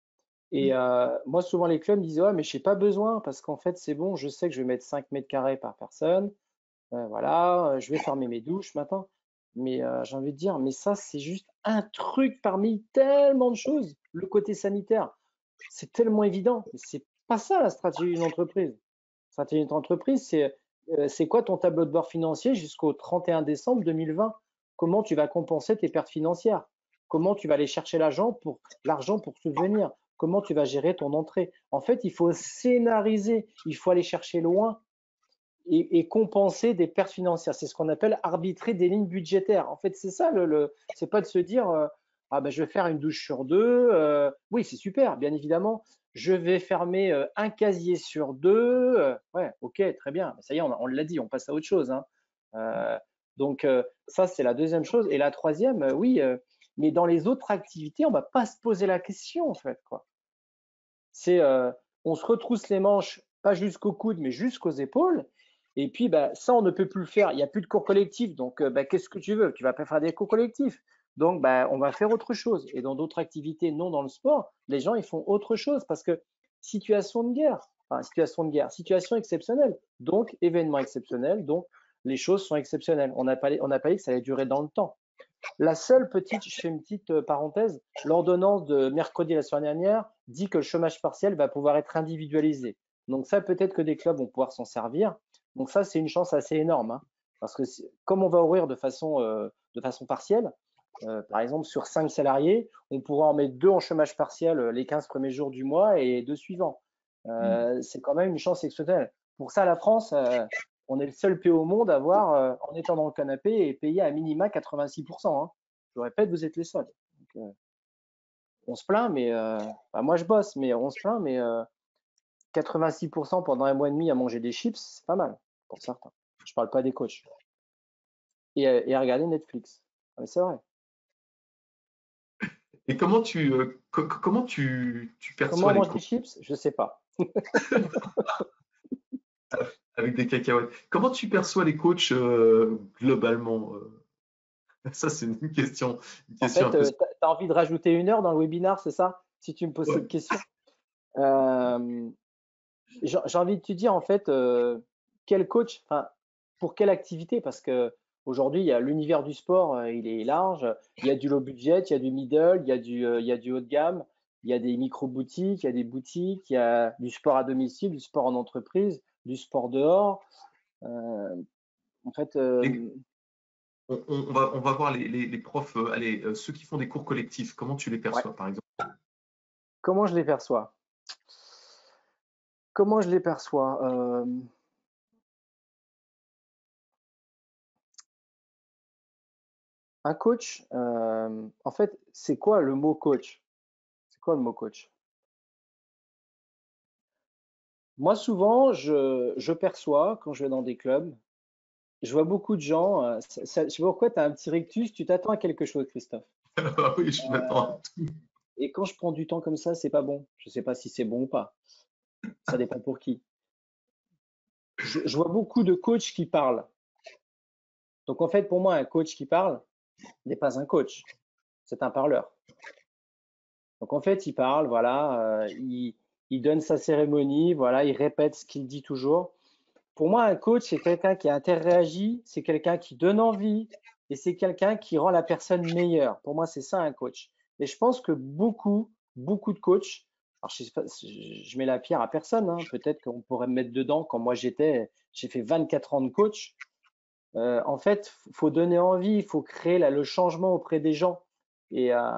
Et euh, moi, souvent, les clubs me disent, ouais, mais je n'ai pas besoin parce qu'en fait, c'est bon, je sais que je vais mettre cinq mètres carrés par personne. Euh, voilà, je vais fermer mes douches maintenant. Mais euh, j'ai envie de dire, mais ça, c'est juste un truc parmi tellement de choses. Le côté sanitaire, c'est tellement évident. Mais c'est pas ça la stratégie d'une entreprise. La stratégie d'une entreprise, c'est euh, c'est quoi ton tableau de bord financier jusqu'au trente et un décembre deux mille vingt? Comment tu vas compenser tes pertes financières? Comment tu vas aller chercher l'argent pour l'argent pour subvenir? Comment tu vas gérer ton entrée? En fait, il faut scénariser, il faut aller chercher loin et, et compenser des pertes financières. C'est ce qu'on appelle arbitrer des lignes budgétaires. En fait, c'est ça, le, le c'est pas de se dire euh, ah ben, je vais faire une douche sur deux. Euh, oui, c'est super, bien évidemment. Je vais fermer euh, un casier sur deux. Euh, ouais, ok, très bien. Ça y est, on, on l'a dit, on passe à autre chose. Hein. Euh, donc, euh, ça, c'est la deuxième chose. Et la troisième, euh, oui, euh, mais dans les autres activités, on ne va pas se poser la question, en fait. Quoi. C'est, euh, on se retrousse les manches, pas jusqu'au coude, mais jusqu'aux épaules. Et puis, bah, ça, on ne peut plus le faire. Il n'y a plus de cours collectifs. Donc, euh, bah, qu'est-ce que tu veux? Tu vas pas faire des cours collectifs. Donc, bah, on va faire autre chose. Et dans d'autres activités, non dans le sport, les gens, ils font autre chose parce que situation de guerre, enfin, situation de guerre, situation exceptionnelle. Donc, événement exceptionnel. Donc, les choses sont exceptionnelles. On n'a pas, on n'a pas dit que ça allait durer dans le temps. La seule petite, je fais une petite parenthèse, l'ordonnance de mercredi la semaine dernière dit que le chômage partiel va pouvoir être individualisé. Donc ça, peut-être que des clubs vont pouvoir s'en servir. Donc ça, c'est une chance assez énorme, hein, parce que comme on va ouvrir de façon, euh, de façon partielle, euh, par exemple sur cinq salariés, on pourra en mettre deux en chômage partiel les quinze premiers jours du mois et deux suivants. Euh, c'est quand même une chance exceptionnelle. Pour ça, la France, euh, on est le seul pays au monde à avoir, euh, en étant dans le canapé, et payé à minima quatre-vingt-six pour cent. Hein. Je le répète, vous êtes les seuls. Donc, euh, on se plaint, mais euh, bah, moi je bosse, mais on se plaint, mais euh, quatre-vingt-six pour cent pendant un mois et demi à manger des chips, c'est pas mal pour certains. Je parle pas des coachs. Et, et à regarder Netflix. Mais c'est vrai. Et comment tu, euh, co- comment tu, tu Comment perçois on les mange des coachs chips? Je sais pas. avec des cacahuètes? Comment tu perçois les coachs euh, globalement euh Ça, c'est une question, une En question un fait, peu. euh, tu as envie de rajouter une heure dans le webinar, c'est ça? Si tu me poses Ouais. cette question. Euh, j'ai j'ai envie de te dire, en fait, euh, quel coach, enfin, pour quelle activité? Parce que aujourd'hui, il y a l'univers du sport, euh, il est large. Il y a du low budget, il y a du middle, il y a du, euh, il y a du haut de gamme, il y a des micro-boutiques, il y a des boutiques, il y a du sport à domicile, du sport en entreprise, du sport dehors. Euh, en fait, Les- euh, on, on- on va, on va voir les, les- les profs, euh, allez, euh, ceux qui font des cours collectifs, comment tu les ouais. perçois, par exemple? Comment je les perçois? Comment je les perçois? Euh, un coach, euh, en fait, c'est quoi le mot coach? C'est quoi le mot coach? Moi, souvent, je, je perçois, quand je vais dans des clubs, je vois beaucoup de gens, euh, ça- ça- je sais pas pourquoi tu as un petit rictus, tu t'attends à quelque chose, Christophe. Ah oui, je m'attends à tout. Et quand je prends du temps comme ça, c'est pas bon. Je sais pas si c'est bon ou pas. Ça dépend pour qui. Je, je vois beaucoup de coachs qui parlent. Donc, en fait, pour moi, un coach qui parle n'est pas un coach, c'est un parleur. Donc, en fait, il parle, voilà, euh, il, il donne sa cérémonie, voilà, il répète ce qu'il dit toujours. Pour moi, un coach, c'est quelqu'un qui interagit, c'est quelqu'un qui donne envie et c'est quelqu'un qui rend la personne meilleure. Pour moi, c'est ça un coach. Et je pense que beaucoup, beaucoup de coachs, alors je, sais pas, je mets la pierre à personne, hein, peut-être qu'on pourrait me mettre dedans quand moi j'étais, j'ai fait vingt-quatre ans de coach. Euh, en fait, il faut donner envie, il faut créer là, le changement auprès des gens. Et, euh,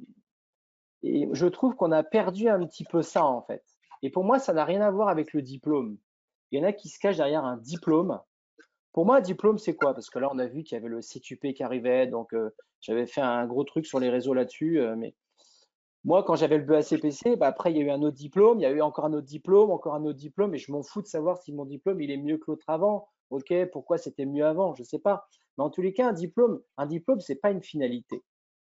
et je trouve qu'on a perdu un petit peu ça, en fait. Et pour moi, ça n'a rien à voir avec le diplôme. Il y en a qui se cachent derrière un diplôme. Pour moi, un diplôme, c'est quoi? Parce que là, on a vu qu'il y avait le C Q P qui arrivait, donc euh, j'avais fait un gros truc sur les réseaux là-dessus. Euh, mais moi, quand j'avais le B A C P C, bah, après, il y a eu un autre diplôme, il y a eu encore un autre diplôme, encore un autre diplôme, et je m'en fous de savoir si mon diplôme, il est mieux que l'autre avant. Ok, pourquoi c'était mieux avant? Je ne sais pas. Mais en tous les cas, un diplôme, un diplôme, c'est pas une finalité.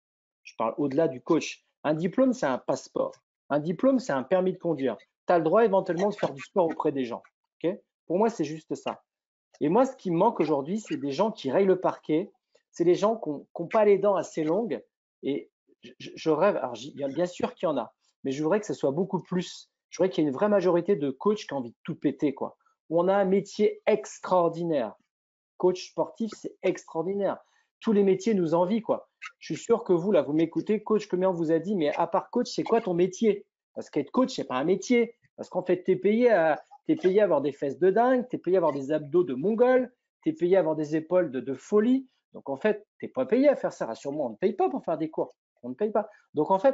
Je parle au-delà du coach. Un diplôme, c'est un passeport. Un diplôme, c'est un permis de conduire. Tu as le droit éventuellement de faire du sport auprès des gens. Ok, pour moi, c'est juste ça. Et moi, ce qui me manque aujourd'hui, c'est des gens qui rayent le parquet. C'est les gens qui n'ont pas les dents assez longues. Et je, je rêve, alors bien sûr qu'il y en a, mais je voudrais que ce soit beaucoup plus. Je voudrais qu'il y ait une vraie majorité de coachs qui ont envie de tout péter, quoi. Où on a un métier extraordinaire. Coach sportif, c'est extraordinaire. Tous les métiers nous envient, quoi. Je suis sûr que vous, là, vous m'écoutez, coach, combien on vous a dit, mais à part coach, c'est quoi ton métier? Parce qu'être coach, c'est pas un métier. Parce qu'en fait, tu es payé à, t'es payé à avoir des fesses de dingue, tu es payé à avoir des abdos de mongol, tu es payé à avoir des épaules de, de folie. Donc, en fait, tu n'es pas payé à faire ça. Rassure-moi, on ne paye pas pour faire des cours. On ne paye pas. Donc, en fait,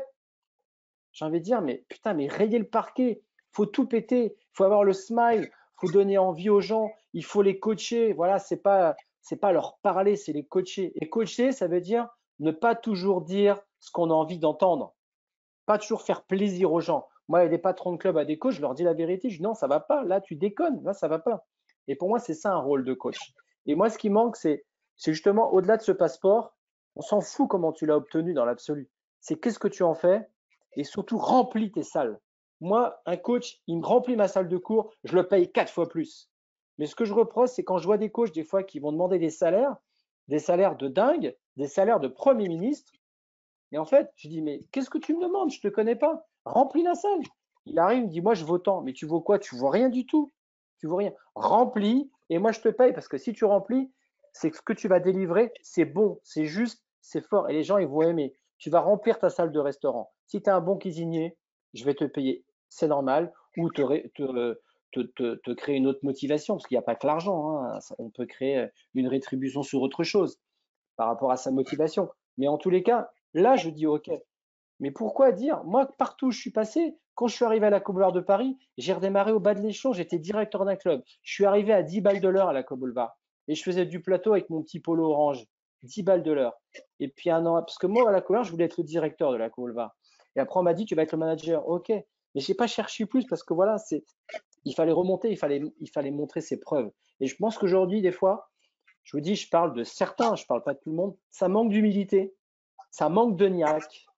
j'ai envie de dire, mais putain, mais rayer le parquet, il faut tout péter, il faut avoir le smile, il faut donner envie aux gens, il faut les coacher. Voilà, c'est pas, c'est pas leur parler, c'est les coacher. Et coacher, ça veut dire ne pas toujours dire ce qu'on a envie d'entendre, pas toujours faire plaisir aux gens. Moi, il y a des patrons de club à des coachs, je leur dis la vérité, je dis non, ça va pas, là, tu déconnes, là, ça va pas. Et pour moi, c'est ça un rôle de coach. Et moi, ce qui manque, c'est justement au-delà de ce passeport, on s'en fout comment tu l'as obtenu dans l'absolu. C'est qu'est-ce que tu en fais et surtout remplis tes salles. Moi, un coach, il me remplit ma salle de cours, je le paye quatre fois plus. Mais ce que je reproche, c'est quand je vois des coachs des fois qui vont demander des salaires, des salaires de dingue, des salaires de Premier ministre. Et en fait, je dis, mais qu'est-ce que tu me demandes? Je ne te connais pas. Remplis la salle. Il arrive, il me dit, moi, je vaux tant. Mais tu vaux quoi? Tu vaux rien du tout. Tu vaux rien. Remplis et moi, je te paye parce que si tu remplis, c'est que ce que tu vas délivrer, c'est bon, c'est juste, c'est fort et les gens, ils vont aimer. Tu vas remplir ta salle de restaurant. Si tu es un bon cuisinier, je vais te payer, c'est normal, ou te, te, te, te, te créer une autre motivation parce qu'il n'y a pas que l'argent. Hein. On peut créer une rétribution sur autre chose par rapport à sa motivation. Mais en tous les cas, là, je dis OK. Mais pourquoi dire? Moi, partout où je suis passé, quand je suis arrivé à la Coboulevard de Paris, j'ai redémarré au bas de l'échelon, j'étais directeur d'un club. Je suis arrivé à dix balles de l'heure à la Coboulevard et je faisais du plateau avec mon petit polo orange. dix balles de l'heure. Et puis un an, parce que moi, à la Coboulevard, je voulais être le directeur de la Coboulevard. Et après, on m'a dit, tu vas être le manager. OK. Mais je n'ai pas cherché plus parce que voilà, c'est, il fallait remonter, il fallait, il fallait montrer ses preuves. Et je pense qu'aujourd'hui, des fois, je vous dis, je parle de certains, je ne parle pas de tout le monde, ça manque d'humilité, ça manque de niaque.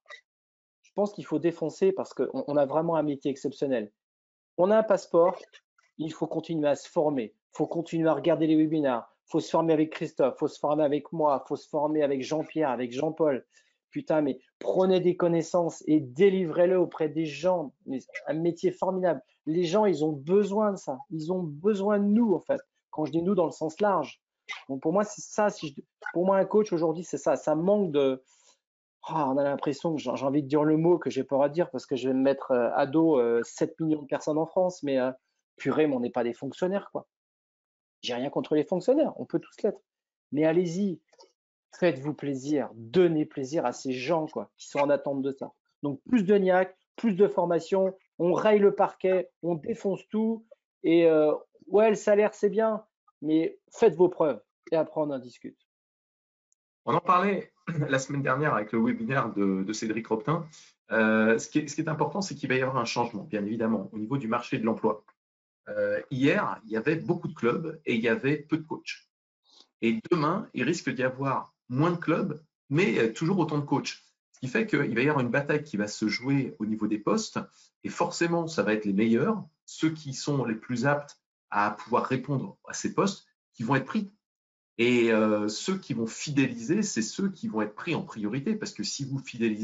Je pense qu'il faut défoncer parce qu'on on a vraiment un métier exceptionnel. On a un passeport, il faut continuer à se former, il faut continuer à regarder les webinaires, il faut se former avec Christophe, il faut se former avec moi, il faut se former avec Jean-Pierre, avec Jean-Paul. Putain, mais prenez des connaissances et délivrez-le auprès des gens. Un métier formidable. Les gens, ils ont besoin de ça. Ils ont besoin de nous, en fait. Quand je dis nous, dans le sens large. Donc pour moi, c'est ça. Si je, pour moi, un coach aujourd'hui, c'est ça. Ça manque de. Oh, on a l'impression que j'ai envie de dire le mot que j'ai peur à dire parce que je vais me mettre à dos euh, sept millions de personnes en France. Mais euh, purée, mais on n'est pas des fonctionnaires, quoi. J'ai rien contre les fonctionnaires. On peut tous l'être. Mais allez-y, faites-vous plaisir, donnez plaisir à ces gens quoi, qui sont en attente de ça. Donc plus de niaque, plus de formation, on raye le parquet, on défonce tout. Et euh, ouais, le salaire c'est bien, mais faites vos preuves et après on en discute. On en parlait la semaine dernière avec le webinaire de, de Cédric Robtin. Euh, ce, qui est, ce qui est important, c'est qu'il va y avoir un changement, bien évidemment, au niveau du marché de l'emploi. Euh, hier, il y avait beaucoup de clubs et il y avait peu de coachs. Et demain, il risque d'y avoir moins de clubs, mais toujours autant de coachs. Ce qui fait qu'il va y avoir une bataille qui va se jouer au niveau des postes. Et forcément, ça va être les meilleurs, ceux qui sont les plus aptes à pouvoir répondre à ces postes, qui vont être pris. Et euh, ceux qui vont fidéliser, c'est ceux qui vont être pris en priorité. Parce que si vous fidélisez,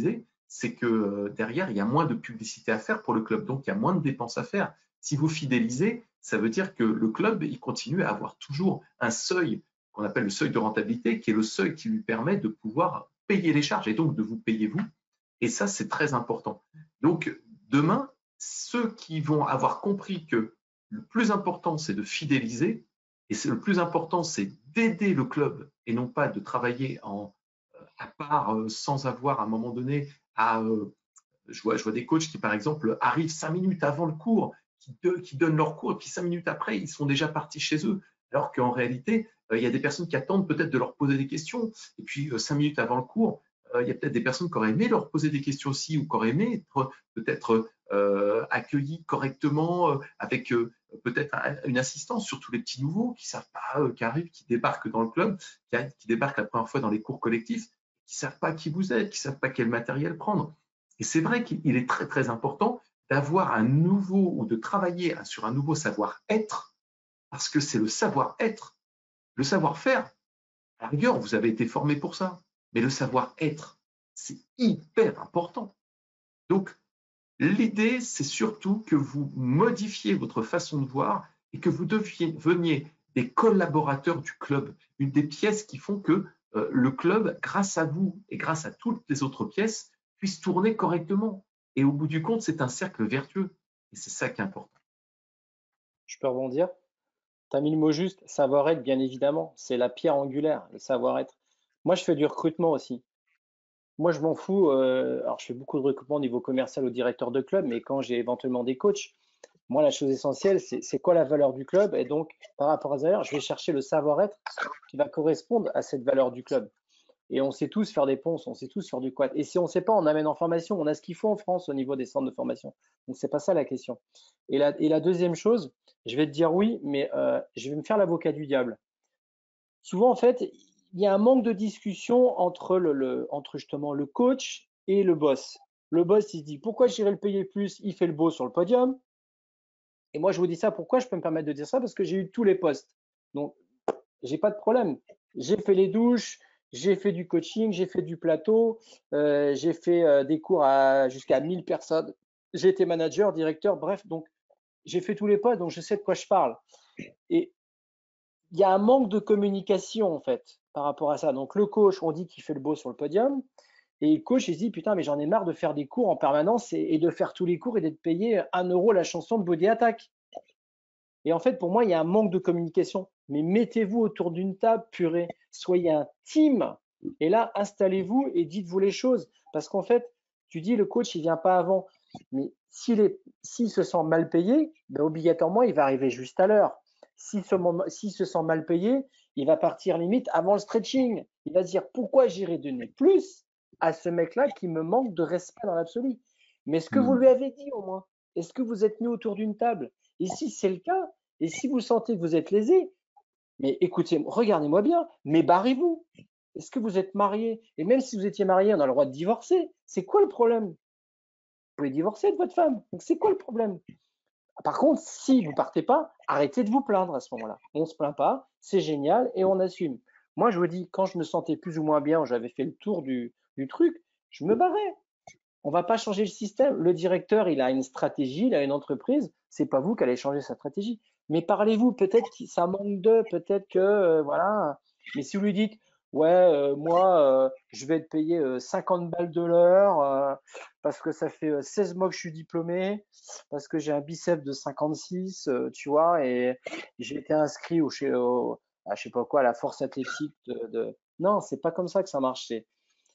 c'est que euh, derrière, il y a moins de publicité à faire pour le club, donc il y a moins de dépenses à faire. Si vous fidélisez, ça veut dire que le club, il continue à avoir toujours un seuil qu'on appelle le seuil de rentabilité, qui est le seuil qui lui permet de pouvoir payer les charges et donc de vous payer vous. Et ça, c'est très important. Donc, demain, ceux qui vont avoir compris que le plus important, c'est de fidéliser, et le plus important, c'est d'aider le club et non pas de travailler en, à part sans avoir à un moment donné à… Je vois, je vois des coachs qui, par exemple, arrivent cinq minutes avant le cours, qui, de, qui donnent leur cours, et puis cinq minutes après, ils sont déjà partis chez eux. Alors qu'en réalité, euh, il y a des personnes qui attendent peut-être de leur poser des questions. Et puis, euh, cinq minutes avant le cours, euh, il y a peut-être des personnes qui auraient aimé leur poser des questions aussi, ou qui auraient aimé être peut-être euh, accueillies correctement, euh, avec euh, peut-être une assistance, surtout les petits nouveaux qui ne savent pas, euh, qui arrivent, qui débarquent dans le club, qui, qui débarquent la première fois dans les cours collectifs, qui ne savent pas qui vous êtes, qui ne savent pas quel matériel prendre. Et c'est vrai qu'il est très, très important d'avoir un nouveau ou de travailler sur un nouveau savoir-être, parce que c'est le savoir-être. Le savoir-faire, à la rigueur, vous avez été formé pour ça, mais le savoir-être, c'est hyper important. Donc, l'idée, c'est surtout que vous modifiez votre façon de voir et que vous deveniez des collaborateurs du club, une des pièces qui font que euh, le club, grâce à vous et grâce à toutes les autres pièces, puisse tourner correctement. Et au bout du compte, c'est un cercle vertueux. Et c'est ça qui est important. Je peux rebondir? Tu as mis le mot juste, savoir-être, bien évidemment. C'est la pierre angulaire, le savoir-être. Moi, je fais du recrutement aussi. Moi, je m'en fous. Euh, alors, je fais beaucoup de recrutement au niveau commercial au directeur de club, mais quand j'ai éventuellement des coachs, moi, la chose essentielle, c'est quoi la valeur du club? Et donc, par rapport à ça, je vais chercher le savoir-être qui va correspondre à cette valeur du club. Et on sait tous faire des ponces, on sait tous faire du quad. Et si on ne sait pas, on amène en formation. On a ce qu'il faut en France au niveau des centres de formation. Donc, c'est pas ça la question. Et la, et la deuxième chose, je vais te dire oui, mais euh, je vais me faire l'avocat du diable. Souvent, en fait, il y a un manque de discussion entre, le, le, entre justement le coach et le boss. Le boss, il se dit pourquoi j'irai le payer plus? Il fait le beau sur le podium. Et moi, je vous dis ça. Pourquoi je peux me permettre de dire ça? Parce que j'ai eu tous les postes. Donc, j'ai pas de problème. J'ai fait les douches, j'ai fait du coaching, j'ai fait du plateau, euh, j'ai fait euh, des cours à jusqu'à mille personnes. J'ai été manager, directeur, bref, donc j'ai fait tous les postes, donc je sais de quoi je parle. Et il y a un manque de communication en fait par rapport à ça. Donc le coach, on dit qu'il fait le beau sur le podium, et le coach, il se dit putain, mais j'en ai marre de faire des cours en permanence et, et de faire tous les cours et d'être payé un euro la chanson de Body Attack. Et en fait, pour moi, il y a un manque de communication. Mais mettez-vous autour d'une table, purée, soyez un team. Et là, installez-vous et dites-vous les choses. Parce qu'en fait, tu dis, le coach, il vient pas avant. Mais s'il est, s'il se sent mal payé, ben obligatoirement, il va arriver juste à l'heure. S'il se, s'il se sent mal payé, il va partir limite avant le stretching. Il va se dire, pourquoi j'irai donner plus à ce mec-là qui me manque de respect dans l'absolu? Mais est-ce que vous lui avez dit au moins? Est-ce que vous êtes mis autour d'une table? Et si c'est le cas, et si vous sentez que vous êtes lésé, mais écoutez, regardez-moi bien, mais barrez-vous. Est-ce que vous êtes marié? Et même si vous étiez marié, on a le droit de divorcer. C'est quoi le problème? Vous pouvez divorcer de votre femme. Donc c'est quoi le problème? Par contre, si vous partez pas, arrêtez de vous plaindre à ce moment-là. On ne se plaint pas, c'est génial et on assume. Moi, je vous dis, quand je me sentais plus ou moins bien, j'avais fait le tour du, du truc, je me barrais. On va pas changer le système. Le directeur, il a une stratégie, il a une entreprise. C'est pas vous qui allez changer sa stratégie. Mais parlez-vous. Peut-être que ça manque d'eux. Peut-être que euh, voilà. Mais si vous lui dites, ouais, euh, moi, euh, je vais te payer euh, cinquante balles de l'heure euh, parce que ça fait euh, seize mois que je suis diplômé, parce que j'ai un biceps de cinquante-six, euh, tu vois, et j'ai été inscrit au, chez, au, à, je sais pas quoi, à la force athlétique de, de... Non, c'est pas comme ça que ça marche. C'est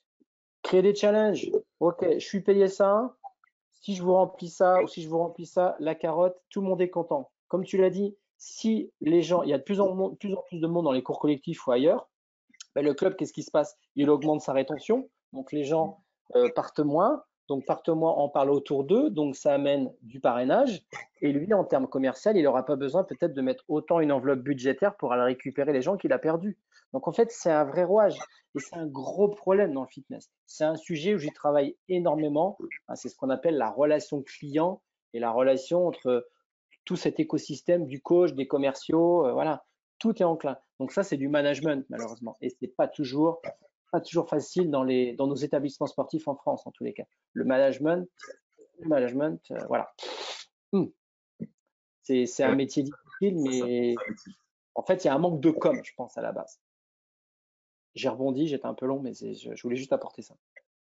créer des challenges. Ok, je suis payé ça. Si je vous remplis ça ou si je vous remplis ça, la carotte, tout le monde est content. Comme tu l'as dit, si les gens, il y a de plus en plus, en plus de monde dans les cours collectifs ou ailleurs, ben le club, qu'est-ce qui se passe? Il augmente sa rétention. Donc les gens euh, partent moins. Donc partent moins, en parle autour d'eux. Donc ça amène du parrainage. Et lui, en termes commerciaux, il n'aura pas besoin peut-être de mettre autant une enveloppe budgétaire pour aller récupérer les gens qu'il a perdus. Donc en fait, c'est un vrai rouage. Et c'est un gros problème dans le fitness. C'est un sujet où j'y travaille énormément. C'est ce qu'on appelle la relation client et la relation entre tout cet écosystème du coach, des commerciaux, euh, voilà, tout est enclin. Donc ça, c'est du management malheureusement, et c'est pas toujours pas toujours facile dans, les, dans nos établissements sportifs en France, en tous les cas. Le management, le management, euh, voilà. Hum. C'est un métier difficile, mais en fait, il y a un manque de com, je pense, à la base. J'ai rebondi, j'étais un peu long, mais je, je voulais juste apporter ça.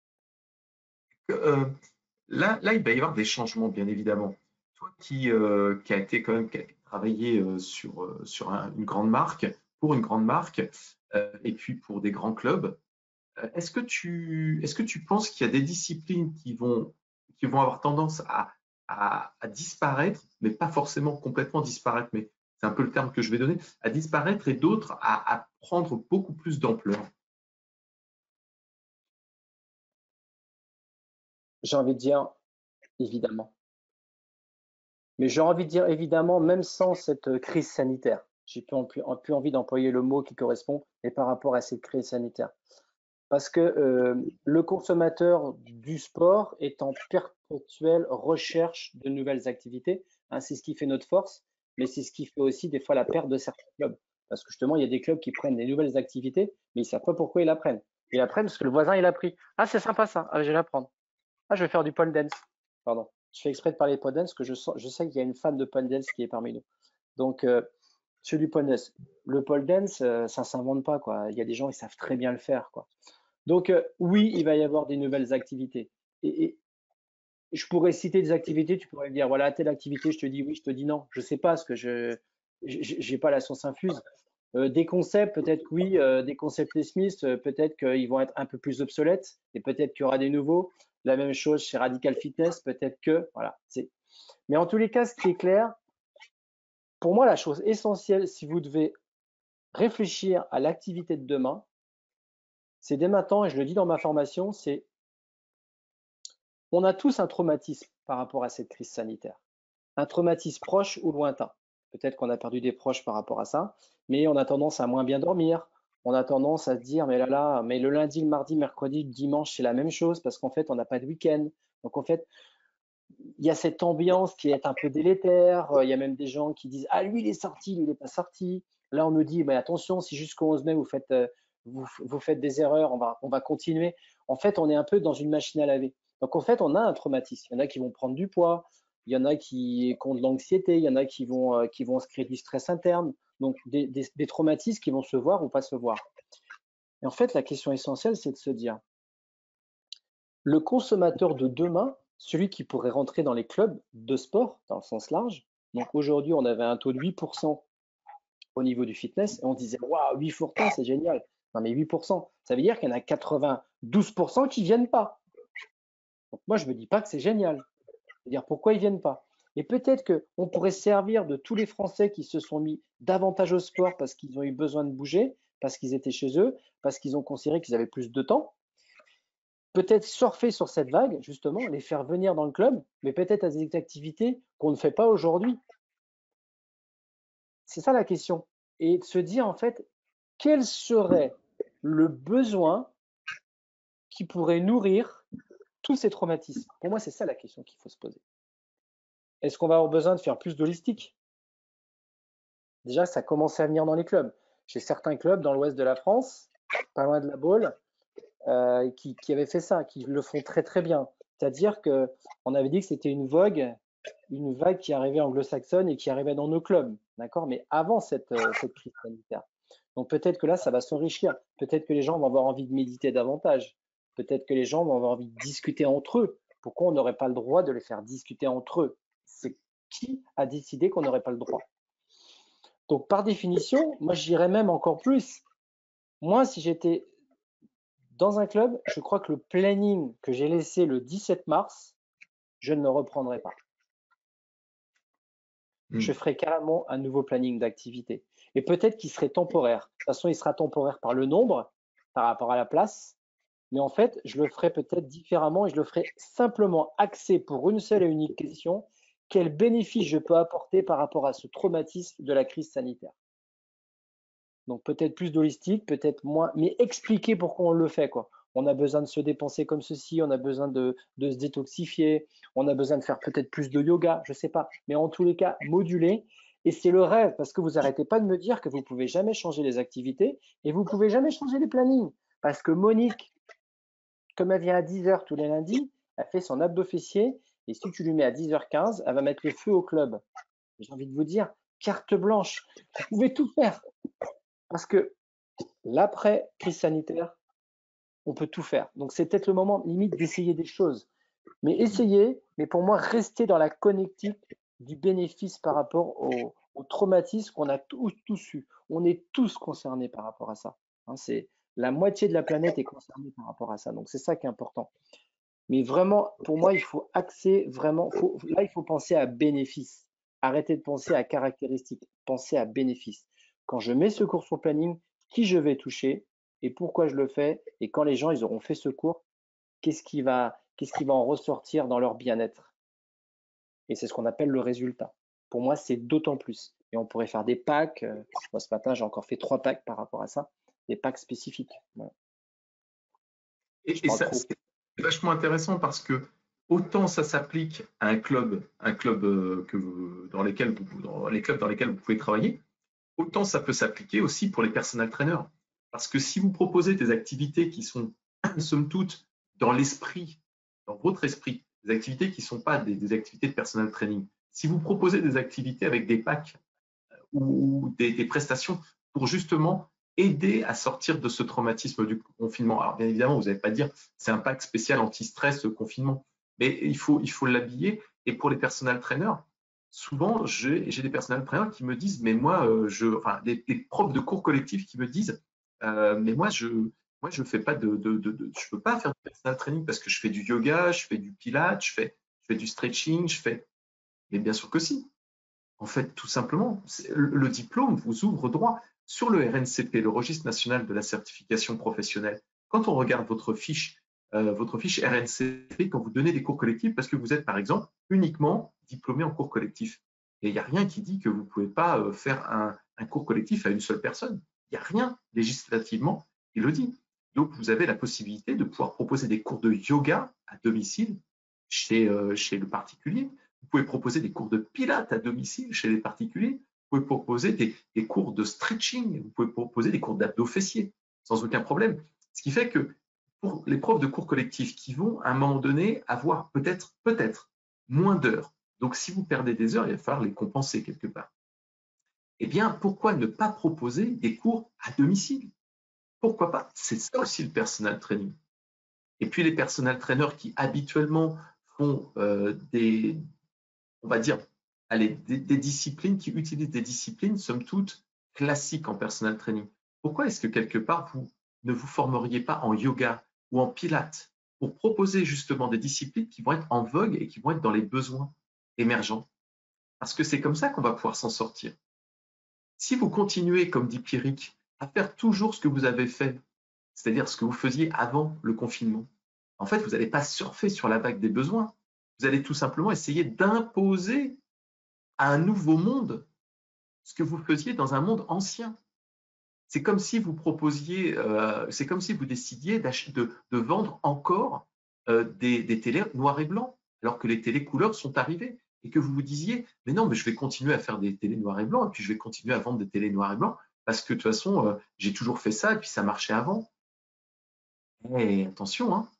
Euh, là, là, il va y avoir des changements, bien évidemment. Toi qui, euh, qui a été quand même qui a travaillé euh, sur, euh, sur un- une grande marque, pour une grande marque, euh, et puis pour des grands clubs, euh, est-ce que tu, est-ce que tu penses qu'il y a des disciplines qui vont, qui vont avoir tendance à, à, à disparaître, mais pas forcément complètement disparaître, mais c'est un peu le terme que je vais donner, à disparaître et d'autres à, à prendre beaucoup plus d'ampleur? J'ai envie de dire, évidemment. Mais j'ai envie de dire, évidemment, même sans cette crise sanitaire. J'ai plus, plus, plus envie d'employer le mot qui correspond, mais par rapport à cette crise sanitaire. Parce que euh, le consommateur du sport est en perpétuelle recherche de nouvelles activités. Hein, c'est ce qui fait notre force, mais c'est ce qui fait aussi des fois la perte de certains clubs. Parce que justement, il y a des clubs qui prennent des nouvelles activités, mais ils ne savent pas pourquoi ils la prennent. Ils la prennent parce que le voisin, il l'a pris. Ah, c'est sympa ça. Ah, je vais la prendre. Ah, je vais faire du pole dance. Pardon. Je fais exprès de parler de pole dance parce que je, sens, je sais qu'il y a une fan de pole dance qui est parmi nous. Donc, euh, sur du pole dance. Le pole dance, euh, ça ne s'invente pas, quoi. Il y a des gens, ils savent très bien le faire, quoi. Donc, euh, oui, il va y avoir des nouvelles activités. Et, et, je pourrais citer des activités, tu pourrais me dire, voilà, telle activité, je te dis oui, je te dis non. Je ne sais pas, parce que je n'ai pas la science infuse. Euh, des concepts, peut-être que oui, euh, des concepts Les Smiths, euh, peut-être qu'ils vont être un peu plus obsolètes et peut-être qu'il y aura des nouveaux. La même chose chez Radical Fitness, peut-être que, voilà. Mais en tous les cas, ce qui est clair, pour moi, la chose essentielle, si vous devez réfléchir à l'activité de demain, c'est dès maintenant, et je le dis dans ma formation, c'est on a tous un traumatisme par rapport à cette crise sanitaire. Un traumatisme proche ou lointain. Peut-être qu'on a perdu des proches par rapport à ça, mais on a tendance à moins bien dormir. On a tendance à se dire, mais là là, mais le lundi, le mardi, le mercredi, le dimanche, c'est la même chose parce qu'en fait, on n'a pas de week-end. Donc en fait, il y a cette ambiance qui est un peu délétère. Il y a même des gens qui disent, ah lui, il est sorti, lui, il n'est pas sorti. Là, on nous dit, mais attention, si jusqu'au onze mai, vous faites, vous, vous faites des erreurs, on va, on va continuer. En fait, on est un peu dans une machine à laver. Donc, en fait, on a un traumatisme. Il y en a qui vont prendre du poids, il y en a qui, qui ont de l'anxiété, il y en a qui vont, euh, qui vont se créer du stress interne. Donc, des, des, des traumatismes qui vont se voir ou pas se voir. Et en fait, la question essentielle, c'est de se dire, le consommateur de demain, celui qui pourrait rentrer dans les clubs de sport, dans le sens large. Donc, aujourd'hui, on avait un taux de huit pour cent au niveau du fitness et on disait, waouh, huit pour cent, c'est génial. Non, mais huit pour cent, ça veut dire qu'il y en a quatre-vingt-douze pour cent qui ne viennent pas. Donc moi, je ne me dis pas que c'est génial. C'est-à-dire pourquoi ils ne viennent pas. Et peut-être qu'on pourrait se servir de tous les Français qui se sont mis davantage au sport parce qu'ils ont eu besoin de bouger, parce qu'ils étaient chez eux, parce qu'ils ont considéré qu'ils avaient plus de temps. Peut-être surfer sur cette vague, justement, les faire venir dans le club, mais peut-être à des activités qu'on ne fait pas aujourd'hui. C'est ça la question. Et de se dire, en fait, quel serait le besoin qui pourrait nourrir tous ces traumatismes? Pour moi, c'est ça la question qu'il faut se poser. Est-ce qu'on va avoir besoin de faire plus d'holistique? Déjà, ça commence à venir dans les clubs. J'ai certains clubs dans l'ouest de la France, pas loin de la Baule, euh, qui, qui avaient fait ça, qui le font très très bien. C'est-à-dire qu'on avait dit que c'était une vogue, une vague qui arrivait anglo-saxonne et qui arrivait dans nos clubs, d'accord? Mais avant cette, euh, cette crise sanitaire. Donc peut-être que là, ça va s'enrichir. Peut-être que les gens vont avoir envie de méditer davantage. Peut-être que les gens vont avoir envie de discuter entre eux. Pourquoi on n'aurait pas le droit de les faire discuter entre eux? C'est qui a décidé qu'on n'aurait pas le droit? Donc par définition, moi je dirais même encore plus. Moi, si j'étais dans un club, je crois que le planning que j'ai laissé le dix-sept mars, je ne le reprendrai pas. Mmh. Je ferai carrément un nouveau planning d'activité. Et peut-être qu'il serait temporaire. De toute façon, il sera temporaire par le nombre, par rapport à la place. Mais en fait, je le ferai peut-être différemment et je le ferai simplement axé pour une seule et unique question. Quel bénéfice je peux apporter par rapport à ce traumatisme de la crise sanitaire? Donc peut-être plus d'holistique, peut-être moins, mais expliquer pourquoi on le fait, quoi. On a besoin de se dépenser comme ceci, on a besoin de, de se détoxifier, on a besoin de faire peut-être plus de yoga, je ne sais pas. Mais en tous les cas, moduler. Et c'est le rêve, parce que vous n'arrêtez pas de me dire que vous ne pouvez jamais changer les activités et vous ne pouvez jamais changer les plannings. Parce que Monique, comme elle vient à dix heures tous les lundis, elle fait son abdos fessier et si tu lui mets à dix heures quinze, elle va mettre le feu au club. J'ai envie de vous dire, carte blanche, vous pouvez tout faire. Parce que l'après-crise sanitaire, on peut tout faire. Donc, c'est peut-être le moment limite d'essayer des choses. Mais essayez, mais pour moi, restez dans la connectique du bénéfice par rapport au, au traumatisme qu'on a tous, tous eu. On est tous concernés par rapport à ça. Hein, c'est, la moitié de la planète est concernée par rapport à ça. Donc, c'est ça qui est important. Mais vraiment, pour moi, il faut axer vraiment. Faut, là, il faut penser à bénéfice. Arrêtez de penser à caractéristiques. Pensez à bénéfice. Quand je mets ce cours sur planning, qui je vais toucher et pourquoi je le fais. Et quand les gens ils auront fait ce cours, qu'est-ce qui va, qu'est-ce qui va en ressortir dans leur bien-être. Et c'est ce qu'on appelle le résultat. Pour moi, c'est d'autant plus. Et on pourrait faire des packs. Moi, ce matin, j'ai encore fait trois packs par rapport à ça, des packs spécifiques. Voilà. Et, et ça, c'est vachement intéressant parce que autant ça s'applique à un club, un club euh, que vous, dans, lesquels vous, dans les clubs dans lesquels vous pouvez travailler, autant ça peut s'appliquer aussi pour les personal trainers. Parce que si vous proposez des activités qui sont, somme toute, dans l'esprit, dans votre esprit, des activités qui ne sont pas des, des activités de personal training, si vous proposez des activités avec des packs ou, ou des, des prestations pour justement aider à sortir de ce traumatisme du confinement. Alors bien évidemment, vous n'allez pas dire c'est un pack spécial anti-stress confinement, mais il faut il faut l'habiller. Et pour les personal trainers, souvent j'ai des personal trainers qui me disent mais moi euh, je, enfin des, des profs de cours collectifs qui me disent euh, mais moi je moi je fais pas de, de, de, de je peux pas faire de personal training parce que je fais du yoga, je fais du pilates, je fais je fais du stretching, je fais. Mais bien sûr que si. En fait, tout simplement, le diplôme vous ouvre droit sur le R N C P, le Registre national de la certification professionnelle. Quand on regarde votre fiche, euh, votre fiche R N C P, quand vous donnez des cours collectifs, parce que vous êtes par exemple uniquement diplômé en cours collectif, et il n'y a rien qui dit que vous ne pouvez pas euh, faire un, un cours collectif à une seule personne. Il n'y a rien législativement qui le dit. Donc, vous avez la possibilité de pouvoir proposer des cours de yoga à domicile chez, euh, chez le particulier. Vous pouvez proposer des cours de pilates à domicile chez les particuliers. Vous pouvez proposer des, des cours de stretching. Vous pouvez proposer des cours d'abdos fessiers sans aucun problème. Ce qui fait que pour les profs de cours collectifs qui vont à un moment donné avoir peut-être peut-être moins d'heures. Donc si vous perdez des heures, il va falloir les compenser quelque part. Eh bien, pourquoi ne pas proposer des cours à domicile? Pourquoi pas? C'est ça aussi le personal training. Et puis les personal trainers qui habituellement font euh, des, on va dire, allez, des, des disciplines qui utilisent des disciplines, somme toute, classiques en personal training. Pourquoi est-ce que quelque part, vous ne vous formeriez pas en yoga ou en pilates pour proposer justement des disciplines qui vont être en vogue et qui vont être dans les besoins émergents? Parce que c'est comme ça qu'on va pouvoir s'en sortir. Si vous continuez, comme dit Pierrick, à faire toujours ce que vous avez fait, c'est-à-dire ce que vous faisiez avant le confinement, en fait, vous n'allez pas surfer sur la vague des besoins. Vous allez tout simplement essayer d'imposer à un nouveau monde ce que vous faisiez dans un monde ancien. C'est comme si vous proposiez, euh, c'est comme si vous décidiez de, de vendre encore euh, des, des télés noirs et blancs, alors que les télés couleurs sont arrivées, et que vous vous disiez, mais non, mais je vais continuer à faire des télés noirs et blancs, et puis je vais continuer à vendre des télés noirs et blancs, parce que de toute façon, euh, j'ai toujours fait ça, et puis ça marchait avant. Et attention, hein.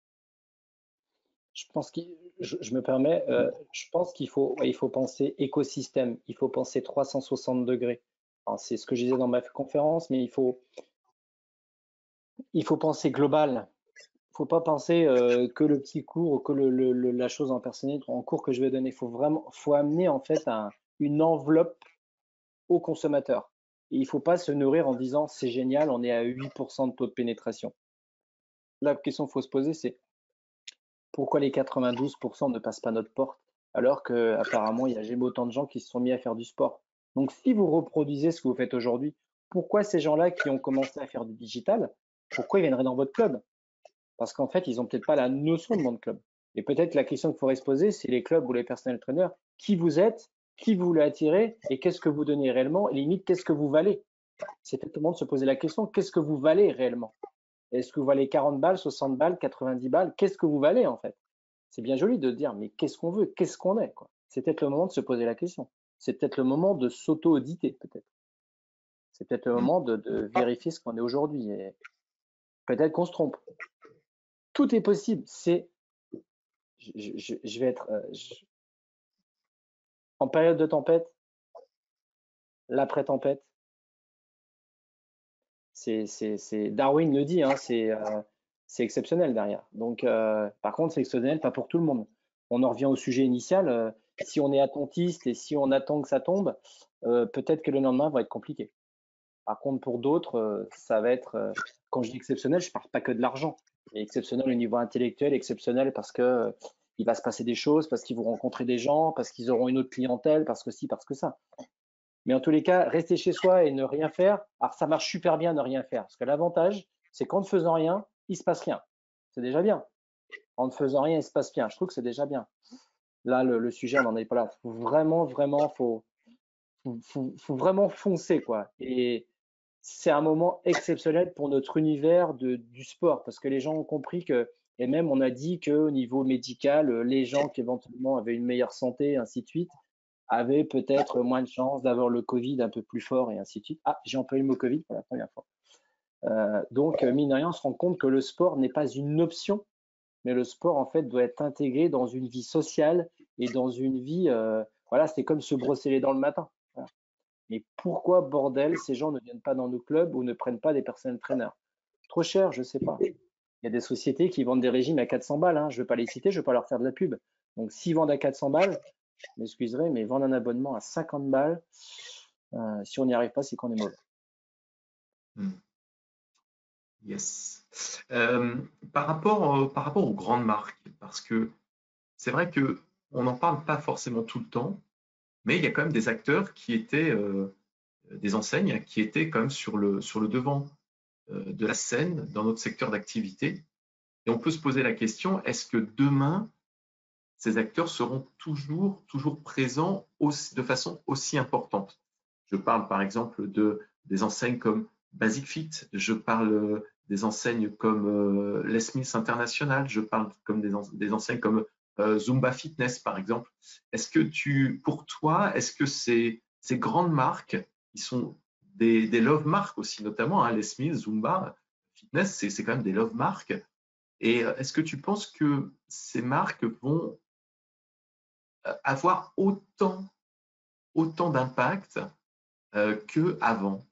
Je pense qu'il, je, je me permets, euh, je pense qu'il faut, il faut penser écosystème, il faut penser trois cent soixante degrés. C'est ce que je disais dans ma conférence, mais il faut, il faut penser global. Il ne faut pas penser euh, que le petit cours ou que le, le, le, la chose en personnel, en cours que je vais donner. Il faut vraiment, faut amener en fait un, une enveloppe au consommateur. Et il ne faut pas se nourrir en disant c'est génial, on est à huit pour cent de taux de pénétration. La question qu'il faut se poser, c'est pourquoi les quatre-vingt-douze pour cent ne passent pas notre porte alors qu'apparemment il y a jamais autant de gens qui se sont mis à faire du sport. Donc si vous reproduisez ce que vous faites aujourd'hui, pourquoi ces gens-là qui ont commencé à faire du digital, pourquoi ils viendraient dans votre club? Parce qu'en fait, ils n'ont peut-être pas la notion de mon club. Et peut-être la question qu'il faudrait se poser, c'est les clubs ou les personnel trainers, qui vous êtes, qui vous voulez attirer et qu'est-ce que vous donnez réellement et limite, qu'est-ce que vous valez? C'est peut-être le moment de se poser la question, qu'est-ce que vous valez réellement? Est-ce que vous valez quarante balles, soixante balles, quatre-vingt-dix balles? Qu'est-ce que vous valez en fait? C'est bien joli de dire, mais qu'est-ce qu'on veut? Qu'est-ce qu'on est, quoi? C'est peut-être le moment de se poser la question. C'est peut-être le moment de s'auto-auditer, peut-être. C'est peut-être le moment de, de vérifier ce qu'on est aujourd'hui. Et Peut-être qu'on se trompe. Tout est possible. C'est, je, je, je vais être euh, je- en période de tempête, l'après-tempête. C'est, c'est, c'est Darwin le dit, hein, c'est euh, c'est exceptionnel derrière. Donc, euh, par contre, c'est exceptionnel, pas pour tout le monde. On en revient au sujet initial. euh, si on est attentiste et si on attend que ça tombe, euh, peut-être que le lendemain va être compliqué. Par contre, pour d'autres, euh, ça va être, euh, quand je dis exceptionnel, je ne parle pas que de l'argent, mais exceptionnel au niveau intellectuel, exceptionnel parce que euh, il va se passer des choses, parce qu'ils vont rencontrer des gens, parce qu'ils auront une autre clientèle, parce que ci, parce que ça. Mais en tous les cas, rester chez soi et ne rien faire, alors ça marche super bien ne rien faire. Parce que l'avantage, c'est qu'en ne faisant rien, il ne se passe rien. C'est déjà bien. En ne faisant rien, il se passe bien. Je trouve que c'est déjà bien. Là, le, le sujet, on n'en est pas là. Faut vraiment, vraiment, faut, faut, faut, faut vraiment foncer, quoi. Et c'est un moment exceptionnel pour notre univers de, du sport, parce que les gens ont compris que, et même on a dit qu'au niveau médical, les gens qui éventuellement avaient une meilleure santé, et ainsi de suite, avaient peut-être moins de chances d'avoir le Covid un peu plus fort, et ainsi de suite. Ah, j'ai employé le mot Covid pour la première fois. Euh, donc, mine de rien, on se rend compte que le sport n'est pas une option, mais le sport, en fait, doit être intégré dans une vie sociale et dans une vie, euh, voilà, c'est comme se brosser les dents le matin. Voilà. Mais pourquoi, bordel, ces gens ne viennent pas dans nos clubs ou ne prennent pas des personal trainers? Trop cher, je ne sais pas. Il y a des sociétés qui vendent des régimes à quatre cents balles. Hein. Je ne vais pas les citer, je ne vais pas leur faire de la pub. Donc, s'ils vendent à quatre cents balles, je m'excuserai, mais vendre un abonnement à cinquante balles, euh, si on n'y arrive pas, c'est qu'on est mauvais. Hmm. Yes. Euh, par rapport, euh, par rapport aux grandes marques, parce que c'est vrai que on n'en parle pas forcément tout le temps, mais il y a quand même des acteurs qui étaient, euh, des enseignes qui étaient quand même sur le, sur le devant euh, de la scène dans notre secteur d'activité. Et on peut se poser la question, est-ce que demain, ces acteurs seront toujours, toujours présents aussi, de façon aussi importante? Je parle par exemple de, des enseignes comme Basic Fit, je parle des enseignes comme euh, Les Smiths International, je parle comme des, des enseignes comme euh, Zumba Fitness par exemple. Est-ce que tu, pour toi, est-ce que ces, ces grandes marques, qui sont des, des love marques aussi, notamment hein, Les Smiths, Zumba Fitness, c'est quand même des love marques. Et est-ce que tu penses que ces marques vont avoir autant, autant d'impact euh, qu'avant?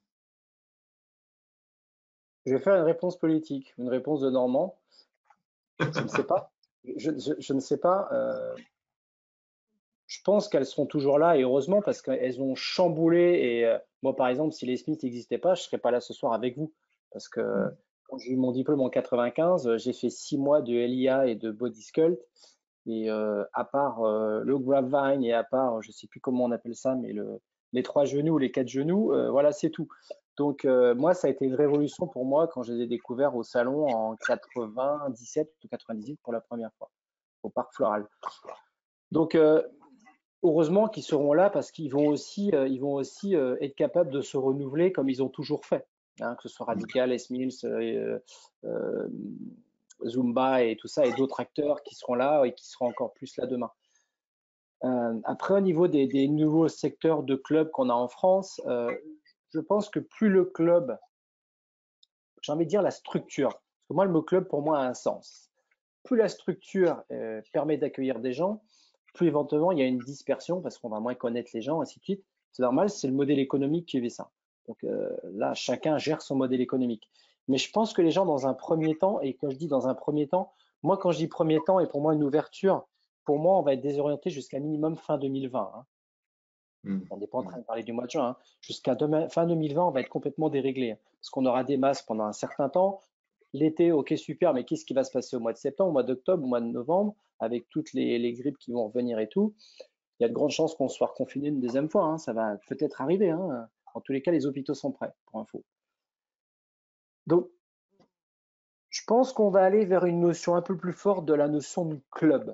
Je vais faire une réponse politique, une réponse de Normand. Je ne sais pas. Je, je, je ne sais pas. Euh, je pense qu'elles seront toujours là et heureusement parce qu'elles ont chamboulé. Et euh, moi, par exemple, si les Smiths n'existaient pas, je ne serais pas là ce soir avec vous. Parce que quand j'ai eu mon diplôme en quatre-vingt-quinze, j'ai fait six mois de L I A et de Body Sculpt. Et euh, à part euh, le Grapevine et à part, je ne sais plus comment on appelle ça, mais le, les trois genoux ou les quatre genoux, euh, voilà, c'est tout. Donc, euh, moi, ça a été une révolution pour moi quand je les ai découverts au salon en quatre-vingt-dix-sept ou quatre-vingt-dix-huit pour la première fois, au Parc Floral. Donc, euh, heureusement qu'ils seront là parce qu'ils vont aussi, euh, ils vont aussi euh, être capables de se renouveler comme ils ont toujours fait. Hein, que ce soit Radical, S-Mills, euh, euh, Zumba et tout ça, et d'autres acteurs qui seront là et qui seront encore plus là demain. Euh, après, au niveau des, des nouveaux secteurs de clubs qu'on a en France, euh, je pense que plus le club, j'ai envie de dire la structure, parce que moi, le mot club, pour moi, a un sens. Plus la structure euh, permet d'accueillir des gens, plus éventuellement il y a une dispersion parce qu'on va moins connaître les gens, ainsi de suite. C'est normal, c'est le modèle économique qui fait ça. Donc euh, là, chacun gère son modèle économique. Mais je pense que les gens, dans un premier temps, et quand je dis dans un premier temps, moi, quand je dis premier temps, et pour moi, une ouverture, pour moi, on va être désorienté jusqu'à minimum fin deux mille vingt. Hein. Mmh. On n'est pas en train de parler du mois de juin. Hein. Jusqu'à fin deux mille vingt, on va être complètement déréglé. Hein, parce qu'on aura des masses pendant un certain temps. L'été, ok, super, mais qu'est-ce qui va se passer au mois de septembre, au mois d'octobre, au mois de novembre, avec toutes les, les grippes qui vont revenir et tout? Il y a de grandes chances qu'on soit reconfiné une deuxième fois. Hein, ça va peut-être arriver. Hein. En tous les cas, les hôpitaux sont prêts, pour info. Donc, je pense qu'on va aller vers une notion un peu plus forte de la notion de club.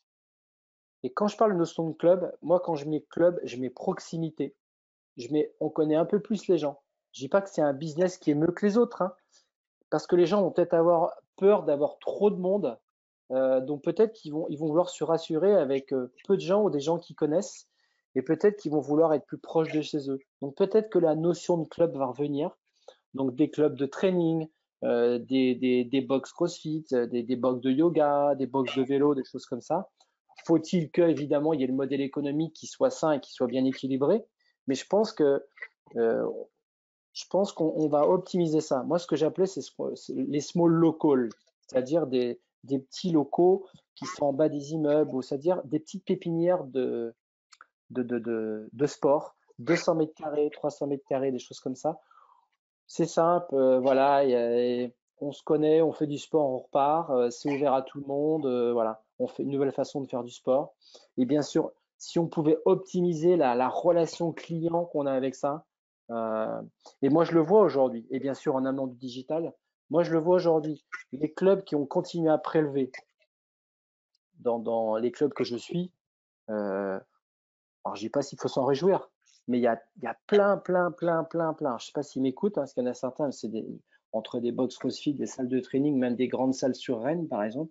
Et quand je parle de notion de club, moi, quand je mets club, je mets proximité. Je mets, on connaît un peu plus les gens. Je dis pas que c'est un business qui est mieux que les autres, hein, parce que les gens vont peut-être avoir peur d'avoir trop de monde. Euh, donc peut-être qu'ils vont, ils vont vouloir se rassurer avec euh, peu de gens ou des gens qu'ils connaissent, et peut-être qu'ils vont vouloir être plus proches de chez eux. Donc peut-être que la notion de club va revenir. Donc des clubs de training, euh, des, des, des box CrossFit, des, des box de yoga, des box de vélo, des choses comme ça. Faut-il que, évidemment, il y ait le modèle économique qui soit sain et qui soit bien équilibré? Mais je pense que euh, je pense qu'on on va optimiser ça. Moi, ce que j'appelais, c'est les small locals, c'est-à-dire des, des petits locaux qui sont en bas des immeubles, ou c'est-à-dire des petites pépinières de, de, de, de, de sport, deux cents mètres carrés, trois cents mètres carrés, des choses comme ça. C'est simple, euh, voilà, y a- on se connaît, on fait du sport, on repart, euh, c'est ouvert à tout le monde, euh, voilà, on fait une nouvelle façon de faire du sport. Et bien sûr, si on pouvait optimiser la, la relation client qu'on a avec ça, euh, et moi je le vois aujourd'hui, et bien sûr en amenant du digital, moi je le vois aujourd'hui, les clubs qui ont continué à prélever dans, dans les clubs que je suis, euh, alors je dis pas s'il faut s'en réjouir, mais il y a, il y a plein, plein, plein, plein, plein. Je sais pas s'ils m'écoutent, hein, parce qu'il y en a certains, c'est des, entre des box CrossFit, des salles de training, même des grandes salles sur Rennes, par exemple.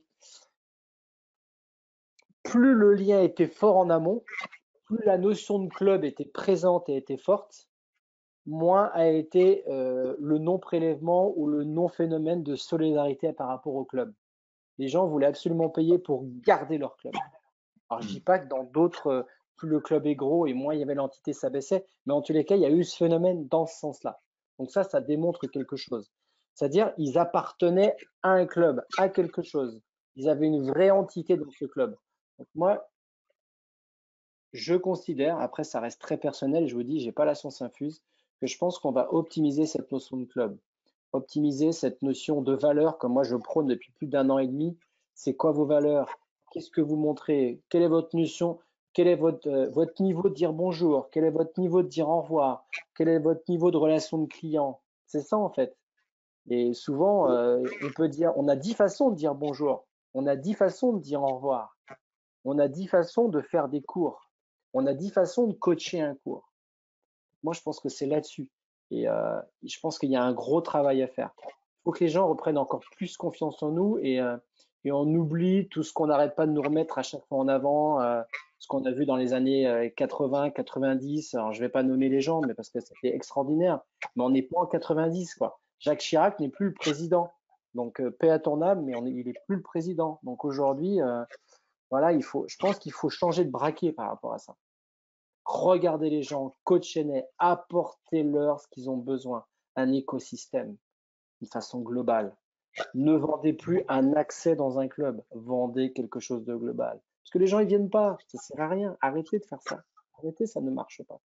Plus le lien était fort en amont, plus la notion de club était présente et était forte, moins a été euh, le non-prélèvement ou le non-phénomène de solidarité par rapport au club. Les gens voulaient absolument payer pour garder leur club. Alors, je ne dis pas que dans d'autres, plus le club est gros et moins il y avait l'entité, ça baissait, mais en tous les cas, il y a eu ce phénomène dans ce sens-là. Donc ça, ça démontre quelque chose. C'est-à-dire, ils appartenaient à un club, à quelque chose. Ils avaient une vraie entité dans ce club. Donc moi, je considère, après ça reste très personnel, je vous dis, j'ai pas la science infuse, que je pense qu'on va optimiser cette notion de club, optimiser cette notion de valeur, comme moi je prône depuis plus d'un an et demi. C'est quoi vos valeurs? Qu'est-ce que vous montrez? Quelle est votre notion? Quel est votre, euh, votre niveau de dire bonjour? Quel est votre niveau de dire au revoir? Quel est votre niveau de relation de client? C'est ça en fait. Et souvent, euh, on peut dire, on a dix façons de dire bonjour, on a dix façons de dire au revoir, on a dix façons de faire des cours, on a dix façons de coacher un cours. Moi, je pense que c'est là-dessus. Et euh, je pense qu'il y a un gros travail à faire. Il faut que les gens reprennent encore plus confiance en nous et, euh, et on oublie tout ce qu'on n'arrête pas de nous remettre à chaque fois en avant, euh, ce qu'on a vu dans les années quatre-vingts, quatre-vingt-dix. Alors, je ne vais pas nommer les gens, mais parce que c'était extraordinaire. Mais on n'est pas en quatre-vingt-dix, quoi. Jacques Chirac n'est plus le président. Donc, euh, paix à ton âme, mais on est, il n'est plus le président. Donc, aujourd'hui, euh, voilà, il faut, je pense qu'il faut changer de braquet par rapport à ça. Regardez les gens, coachez-les, apportez-leur ce qu'ils ont besoin, un écosystème de façon globale. Ne vendez plus un accès dans un club, vendez quelque chose de global. Parce que les gens, ils viennent pas, ça sert à rien. Arrêtez de faire ça. Arrêtez, ça ne marche pas.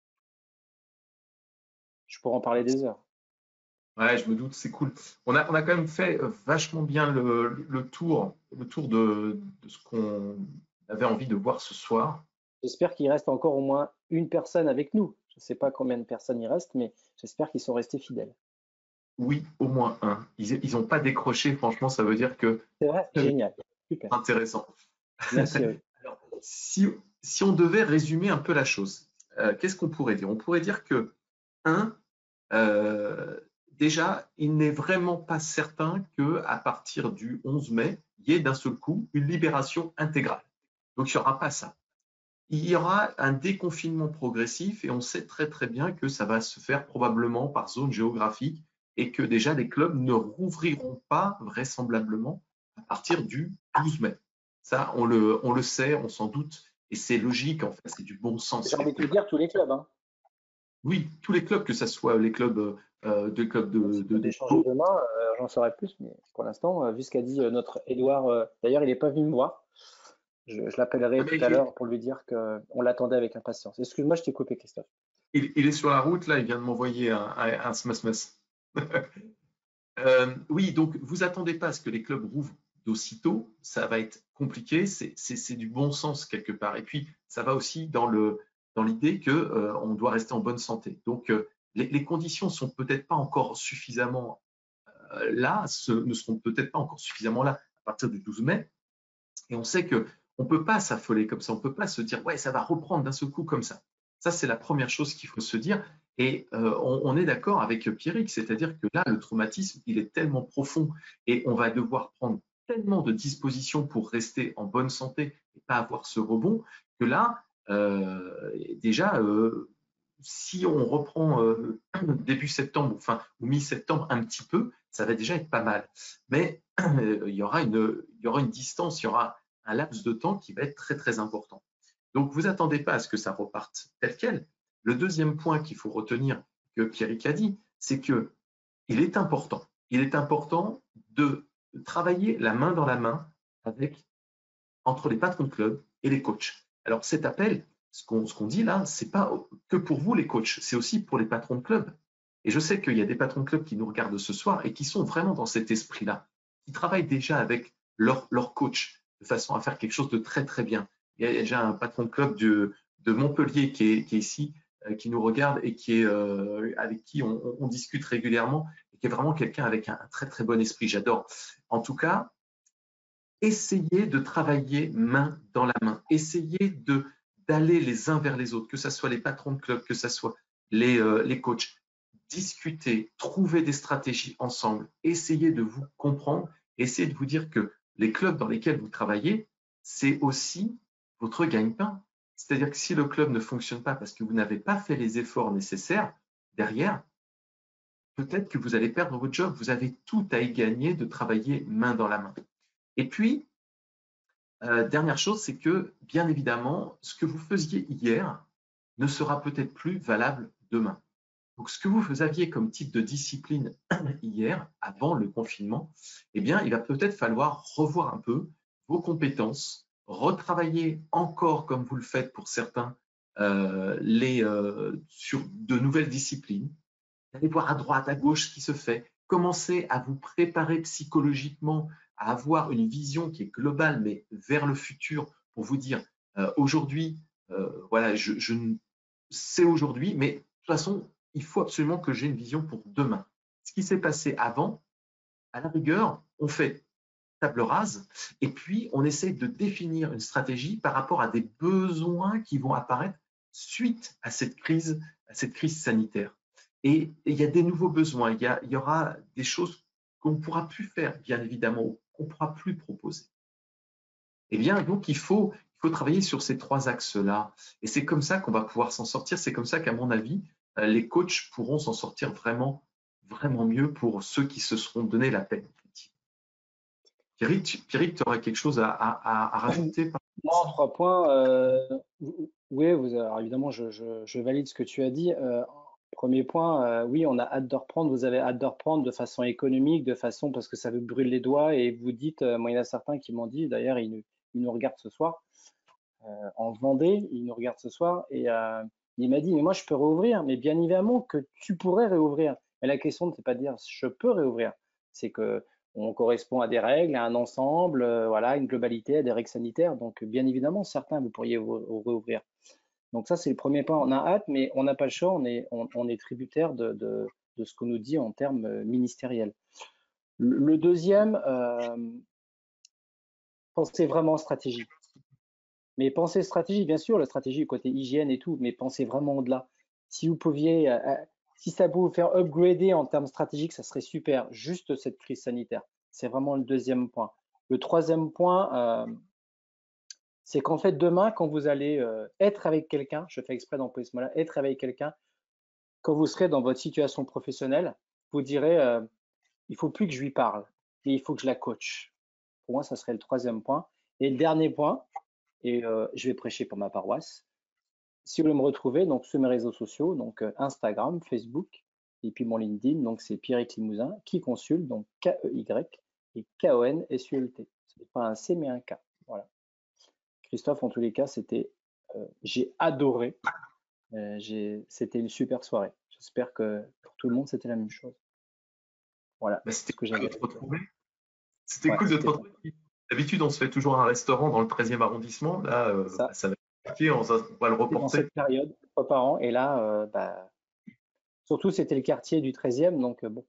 Je pourrais en parler des heures. Ouais, je me doute, c'est cool. On a, on a quand même fait euh, vachement bien le, le tour, le tour de, de ce qu'on avait envie de voir ce soir. J'espère qu'il reste encore au moins une personne avec nous. Je ne sais pas combien de personnes il reste, mais j'espère qu'ils sont restés fidèles. Oui, au moins un. Ils n'ont pas décroché, franchement, ça veut dire que C'est vrai, c'est génial. Super. intéressant. Merci à eux. Alors, si, si on devait résumer un peu la chose, euh, qu'est-ce qu'on pourrait dire? On pourrait dire que, un, euh, déjà, il n'est vraiment pas certain qu'à partir du onze mai, il y ait d'un seul coup une libération intégrale. Donc, il n'y aura pas ça. Il y aura un déconfinement progressif et on sait très très bien que ça va se faire probablement par zone géographique et que déjà les clubs ne rouvriront pas vraisemblablement à partir du douze mai. Ça, on le, on le sait, on s'en doute et c'est logique en fait, c'est du bon sens. J'ai envie de te dire tous les clubs. Hein. Oui, tous les clubs, que ce soit les clubs, euh, des clubs de, Si de, on peut de échanger demain, euh, j'en saurai plus, mais pour l'instant, euh, vu ce qu'a dit euh, notre Edouard, euh, d'ailleurs, il n'est pas venu me voir. Je, je l'appellerai tout à l'heure pour lui dire qu'on l'attendait avec impatience. Excuse-moi, je t'ai coupé, Christophe. Il, il, est sur la route, là, il vient de m'envoyer un, un, un sms. euh, oui, donc vous attendez pas à ce que les clubs rouvrent d'aussitôt, ça va être compliqué, c'est du bon sens quelque part. Et puis, ça va aussi dans le dans l'idée qu'on euh, doit rester en bonne santé. Donc, euh, les, les conditions sont peut-être pas encore suffisamment euh, là, ce, ne seront peut-être pas encore suffisamment là à partir du douze mai. Et on sait que on peut pas s'affoler comme ça, on peut pas se dire ouais, ça va reprendre d'un seul coup comme ça. Ça, c'est la première chose qu'il faut se dire. Et euh, on, on est d'accord avec Pierrick, c'est-à-dire que là, le traumatisme, il est tellement profond et on va devoir prendre tellement de dispositions pour rester en bonne santé et pas avoir ce rebond que là, euh, déjà, euh, si on reprend euh, début septembre, enfin, ou mi-septembre un petit peu, ça va déjà être pas mal. Mais euh, il y aura une, il y aura une distance, il y aura un laps de temps qui va être très, très important. Donc, vous attendez pas à ce que ça reparte tel quel. Le deuxième point qu'il faut retenir, que Pierrick a dit, c'est que il est important, il est important de travailler la main dans la main avec, entre les patrons de club et les coachs. Alors, cet appel, ce qu'on ce qu'on dit là, ce n'est pas que pour vous les coachs, c'est aussi pour les patrons de club. Et je sais qu'il y a des patrons de club qui nous regardent ce soir et qui sont vraiment dans cet esprit-là, qui travaillent déjà avec leur, leur coach de façon à faire quelque chose de très, très bien. Il y a déjà un patron de club de, de Montpellier qui est, qui est ici, euh, qui nous regarde et qui est, euh, avec qui on, on discute régulièrement et qui est vraiment quelqu'un avec un, un très, très bon esprit. J'adore. En tout cas, essayez de travailler main dans la main. Essayez de d'aller les uns vers les autres, que ce soit les patrons de club, que ce soit les, euh, les coachs. Discutez, trouvez des stratégies ensemble. Essayez de vous comprendre. Essayez de vous dire que les clubs dans lesquels vous travaillez, c'est aussi votre gagne-pain. C'est-à-dire que si le club ne fonctionne pas parce que vous n'avez pas fait les efforts nécessaires derrière, peut-être que vous allez perdre votre job. Vous avez tout à y gagner de travailler main dans la main. Et puis, euh, dernière chose, c'est que, bien évidemment, ce que vous faisiez hier ne sera peut-être plus valable demain. Donc, ce que vous aviez comme type de discipline hier, avant le confinement, eh bien, il va peut-être falloir revoir un peu vos compétences, retravailler encore, comme vous le faites pour certains, euh, les, euh, sur de nouvelles disciplines, aller voir à droite, à gauche ce qui se fait, commencer à vous préparer psychologiquement à avoir une vision qui est globale, mais vers le futur, pour vous dire euh, aujourd'hui, euh, voilà, je, je c'est aujourd'hui, mais de toute façon, il faut absolument que j'ai une vision pour demain. Ce qui s'est passé avant, à la rigueur, on fait table rase et puis on essaie de définir une stratégie par rapport à des besoins qui vont apparaître suite à cette crise, à cette crise sanitaire. Et il y a des nouveaux besoins, il y, a, il y aura des choses qu'on ne pourra plus faire, bien évidemment, qu'on ne pourra plus proposer. Eh bien, donc, il faut, il faut travailler sur ces trois axes-là. Et c'est comme ça qu'on va pouvoir s'en sortir. C'est comme ça qu'à mon avis, les coachs pourront s'en sortir vraiment, vraiment mieux pour ceux qui se seront donné la peine. Pierrick, Pierrick, tu aurais quelque chose à, à, à rajouter? Non, trois points. Euh, oui, vous, alors évidemment, je, je, je valide ce que tu as dit. Euh, Premier point, euh, oui, on a hâte de reprendre. Vous avez hâte de reprendre de façon économique, de façon parce que ça vous brûle les doigts. Et vous dites, euh, moi, il y en a certains qui m'ont dit, d'ailleurs, ils, ils nous regardent ce soir, euh, en Vendée, ils nous regardent ce soir. Et euh, il m'a dit, mais moi, je peux réouvrir. Mais bien évidemment que tu pourrais réouvrir. Mais la question, c'est pas de dire je peux réouvrir. C'est que on correspond à des règles, à un ensemble, euh, voilà, une globalité, à des règles sanitaires. Donc, bien évidemment, certains, vous pourriez vous réouvrir. Donc ça, c'est le premier point. On a hâte, mais on n'a pas le choix. On est, on, on est tributaire de, de, de ce qu'on nous dit en termes ministériels. Le, le deuxième, euh, pensez vraiment stratégie. Mais pensez stratégie, bien sûr, la stratégie côté hygiène et tout, mais pensez vraiment au-delà. Si vous pouviez, euh, si ça pouvait vous faire upgrader en termes stratégiques, ça serait super. Juste cette crise sanitaire. C'est vraiment le deuxième point. Le troisième point, euh, c'est qu'en fait, demain, quand vous allez euh, être avec quelqu'un, je fais exprès d'employer ce mot-là, être avec quelqu'un, quand vous serez dans votre situation professionnelle, vous direz, euh, il faut plus que je lui parle, mais il faut que je la coach. Pour moi, ça serait le troisième point. Et le dernier point, et euh, je vais prêcher pour ma paroisse, si vous voulez me retrouver, donc sur mes réseaux sociaux, donc euh, Instagram, Facebook, et puis mon LinkedIn, donc c'est Pierrick Limousin, qui consulte, donc K E Y et K O N S U L T. Ce n'est pas un C, mais un K. Voilà. Christophe, en tous les cas, c'était, euh, j'ai adoré. Euh, c'était une super soirée. J'espère que pour tout le monde, c'était la même chose. Voilà. Bah, c'était cool de te retrouver. C'était ouais, cool de te retrouver. D'habitude, on se fait toujours un restaurant dans le treizième arrondissement. Là, euh, ça. Bah, ça va être compliqué, on, on va le reporter. Dans cette période, une fois par an. Et là, euh, bah, surtout, c'était le quartier du treizième, donc euh, bon.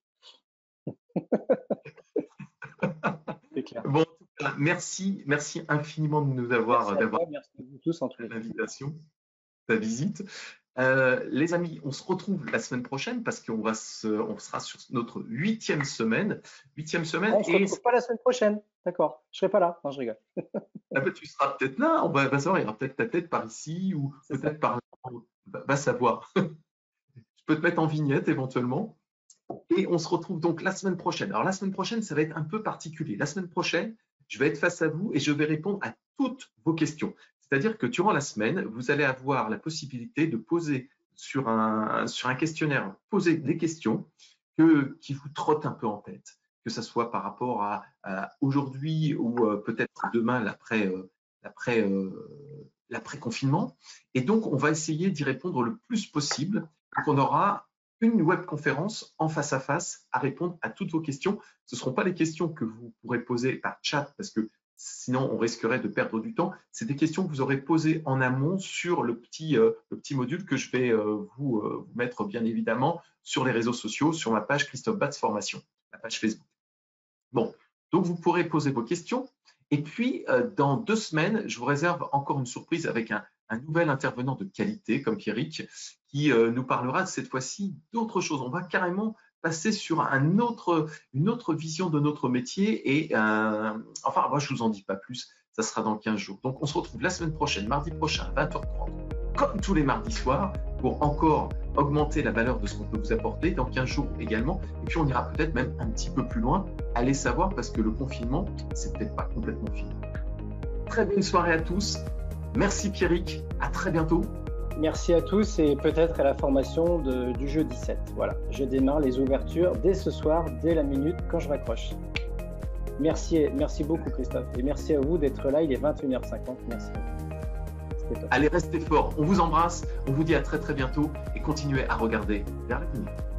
C'est clair. Bon, merci, merci infiniment de nous avoir d'avoir merci à vous tous en tous les l'invitation, ta visite. Euh, les amis, on se retrouve la semaine prochaine parce qu'on va se, on sera sur notre huitième semaine. Huitième semaine. On ne se retrouve pas la semaine prochaine. D'accord. Je serai pas là. Non, je rigole. Ah ben, tu seras peut-être là. On va, va savoir. Il y aura peut-être ta tête par ici ou peut-être par là. Va, va savoir. Je peux te mettre en vignette éventuellement. Et on se retrouve donc la semaine prochaine. Alors la semaine prochaine, ça va être un peu particulier. La semaine prochaine, je vais être face à vous et je vais répondre à toutes vos questions. C'est-à-dire que durant la semaine, vous allez avoir la possibilité de poser sur un, sur un questionnaire, poser des questions que, qui vous trottent un peu en tête, que ce soit par rapport à, à aujourd'hui ou euh, peut-être demain, l'après euh, l'après euh, l'après-confinement. Et donc, on va essayer d'y répondre le plus possible. Donc, on aura une webconférence en face à face à répondre à toutes vos questions. Ce ne seront pas les questions que vous pourrez poser par chat parce que sinon on risquerait de perdre du temps. C'est des questions que vous aurez posées en amont sur le petit, euh, le petit module que je vais euh, vous, euh, vous mettre bien évidemment sur les réseaux sociaux, sur ma page Christophe Batz Formation, la page Facebook. Bon, donc vous pourrez poser vos questions. Et puis, euh, dans deux semaines, je vous réserve encore une surprise avec un, un nouvel intervenant de qualité, comme Pierrick, qui euh, nous parlera cette fois-ci d'autres choses. On va carrément passer sur un autre, une autre vision de notre métier. Et euh, enfin, moi, je ne vous en dis pas plus, ça sera dans quinze jours. Donc, on se retrouve la semaine prochaine, mardi prochain, à vingt heures trente, comme tous les mardis soirs, pour encore augmenter la valeur de ce qu'on peut vous apporter dans quinze jours également. Et puis, on ira peut-être même un petit peu plus loin. Allez savoir, parce que le confinement, c'est peut-être pas complètement fini. Très bonne soirée à tous. Merci Pierrick. À très bientôt. Merci à tous et peut-être à la formation de, du jeudi sept. Voilà, je démarre les ouvertures dès ce soir, dès la minute quand je raccroche. Merci, merci beaucoup Christophe et merci à vous d'être là. Il est vingt et une heures cinquante. Merci. Allez, restez forts. On vous embrasse. On vous dit à très très bientôt et continuez à regarder vers l'avenir.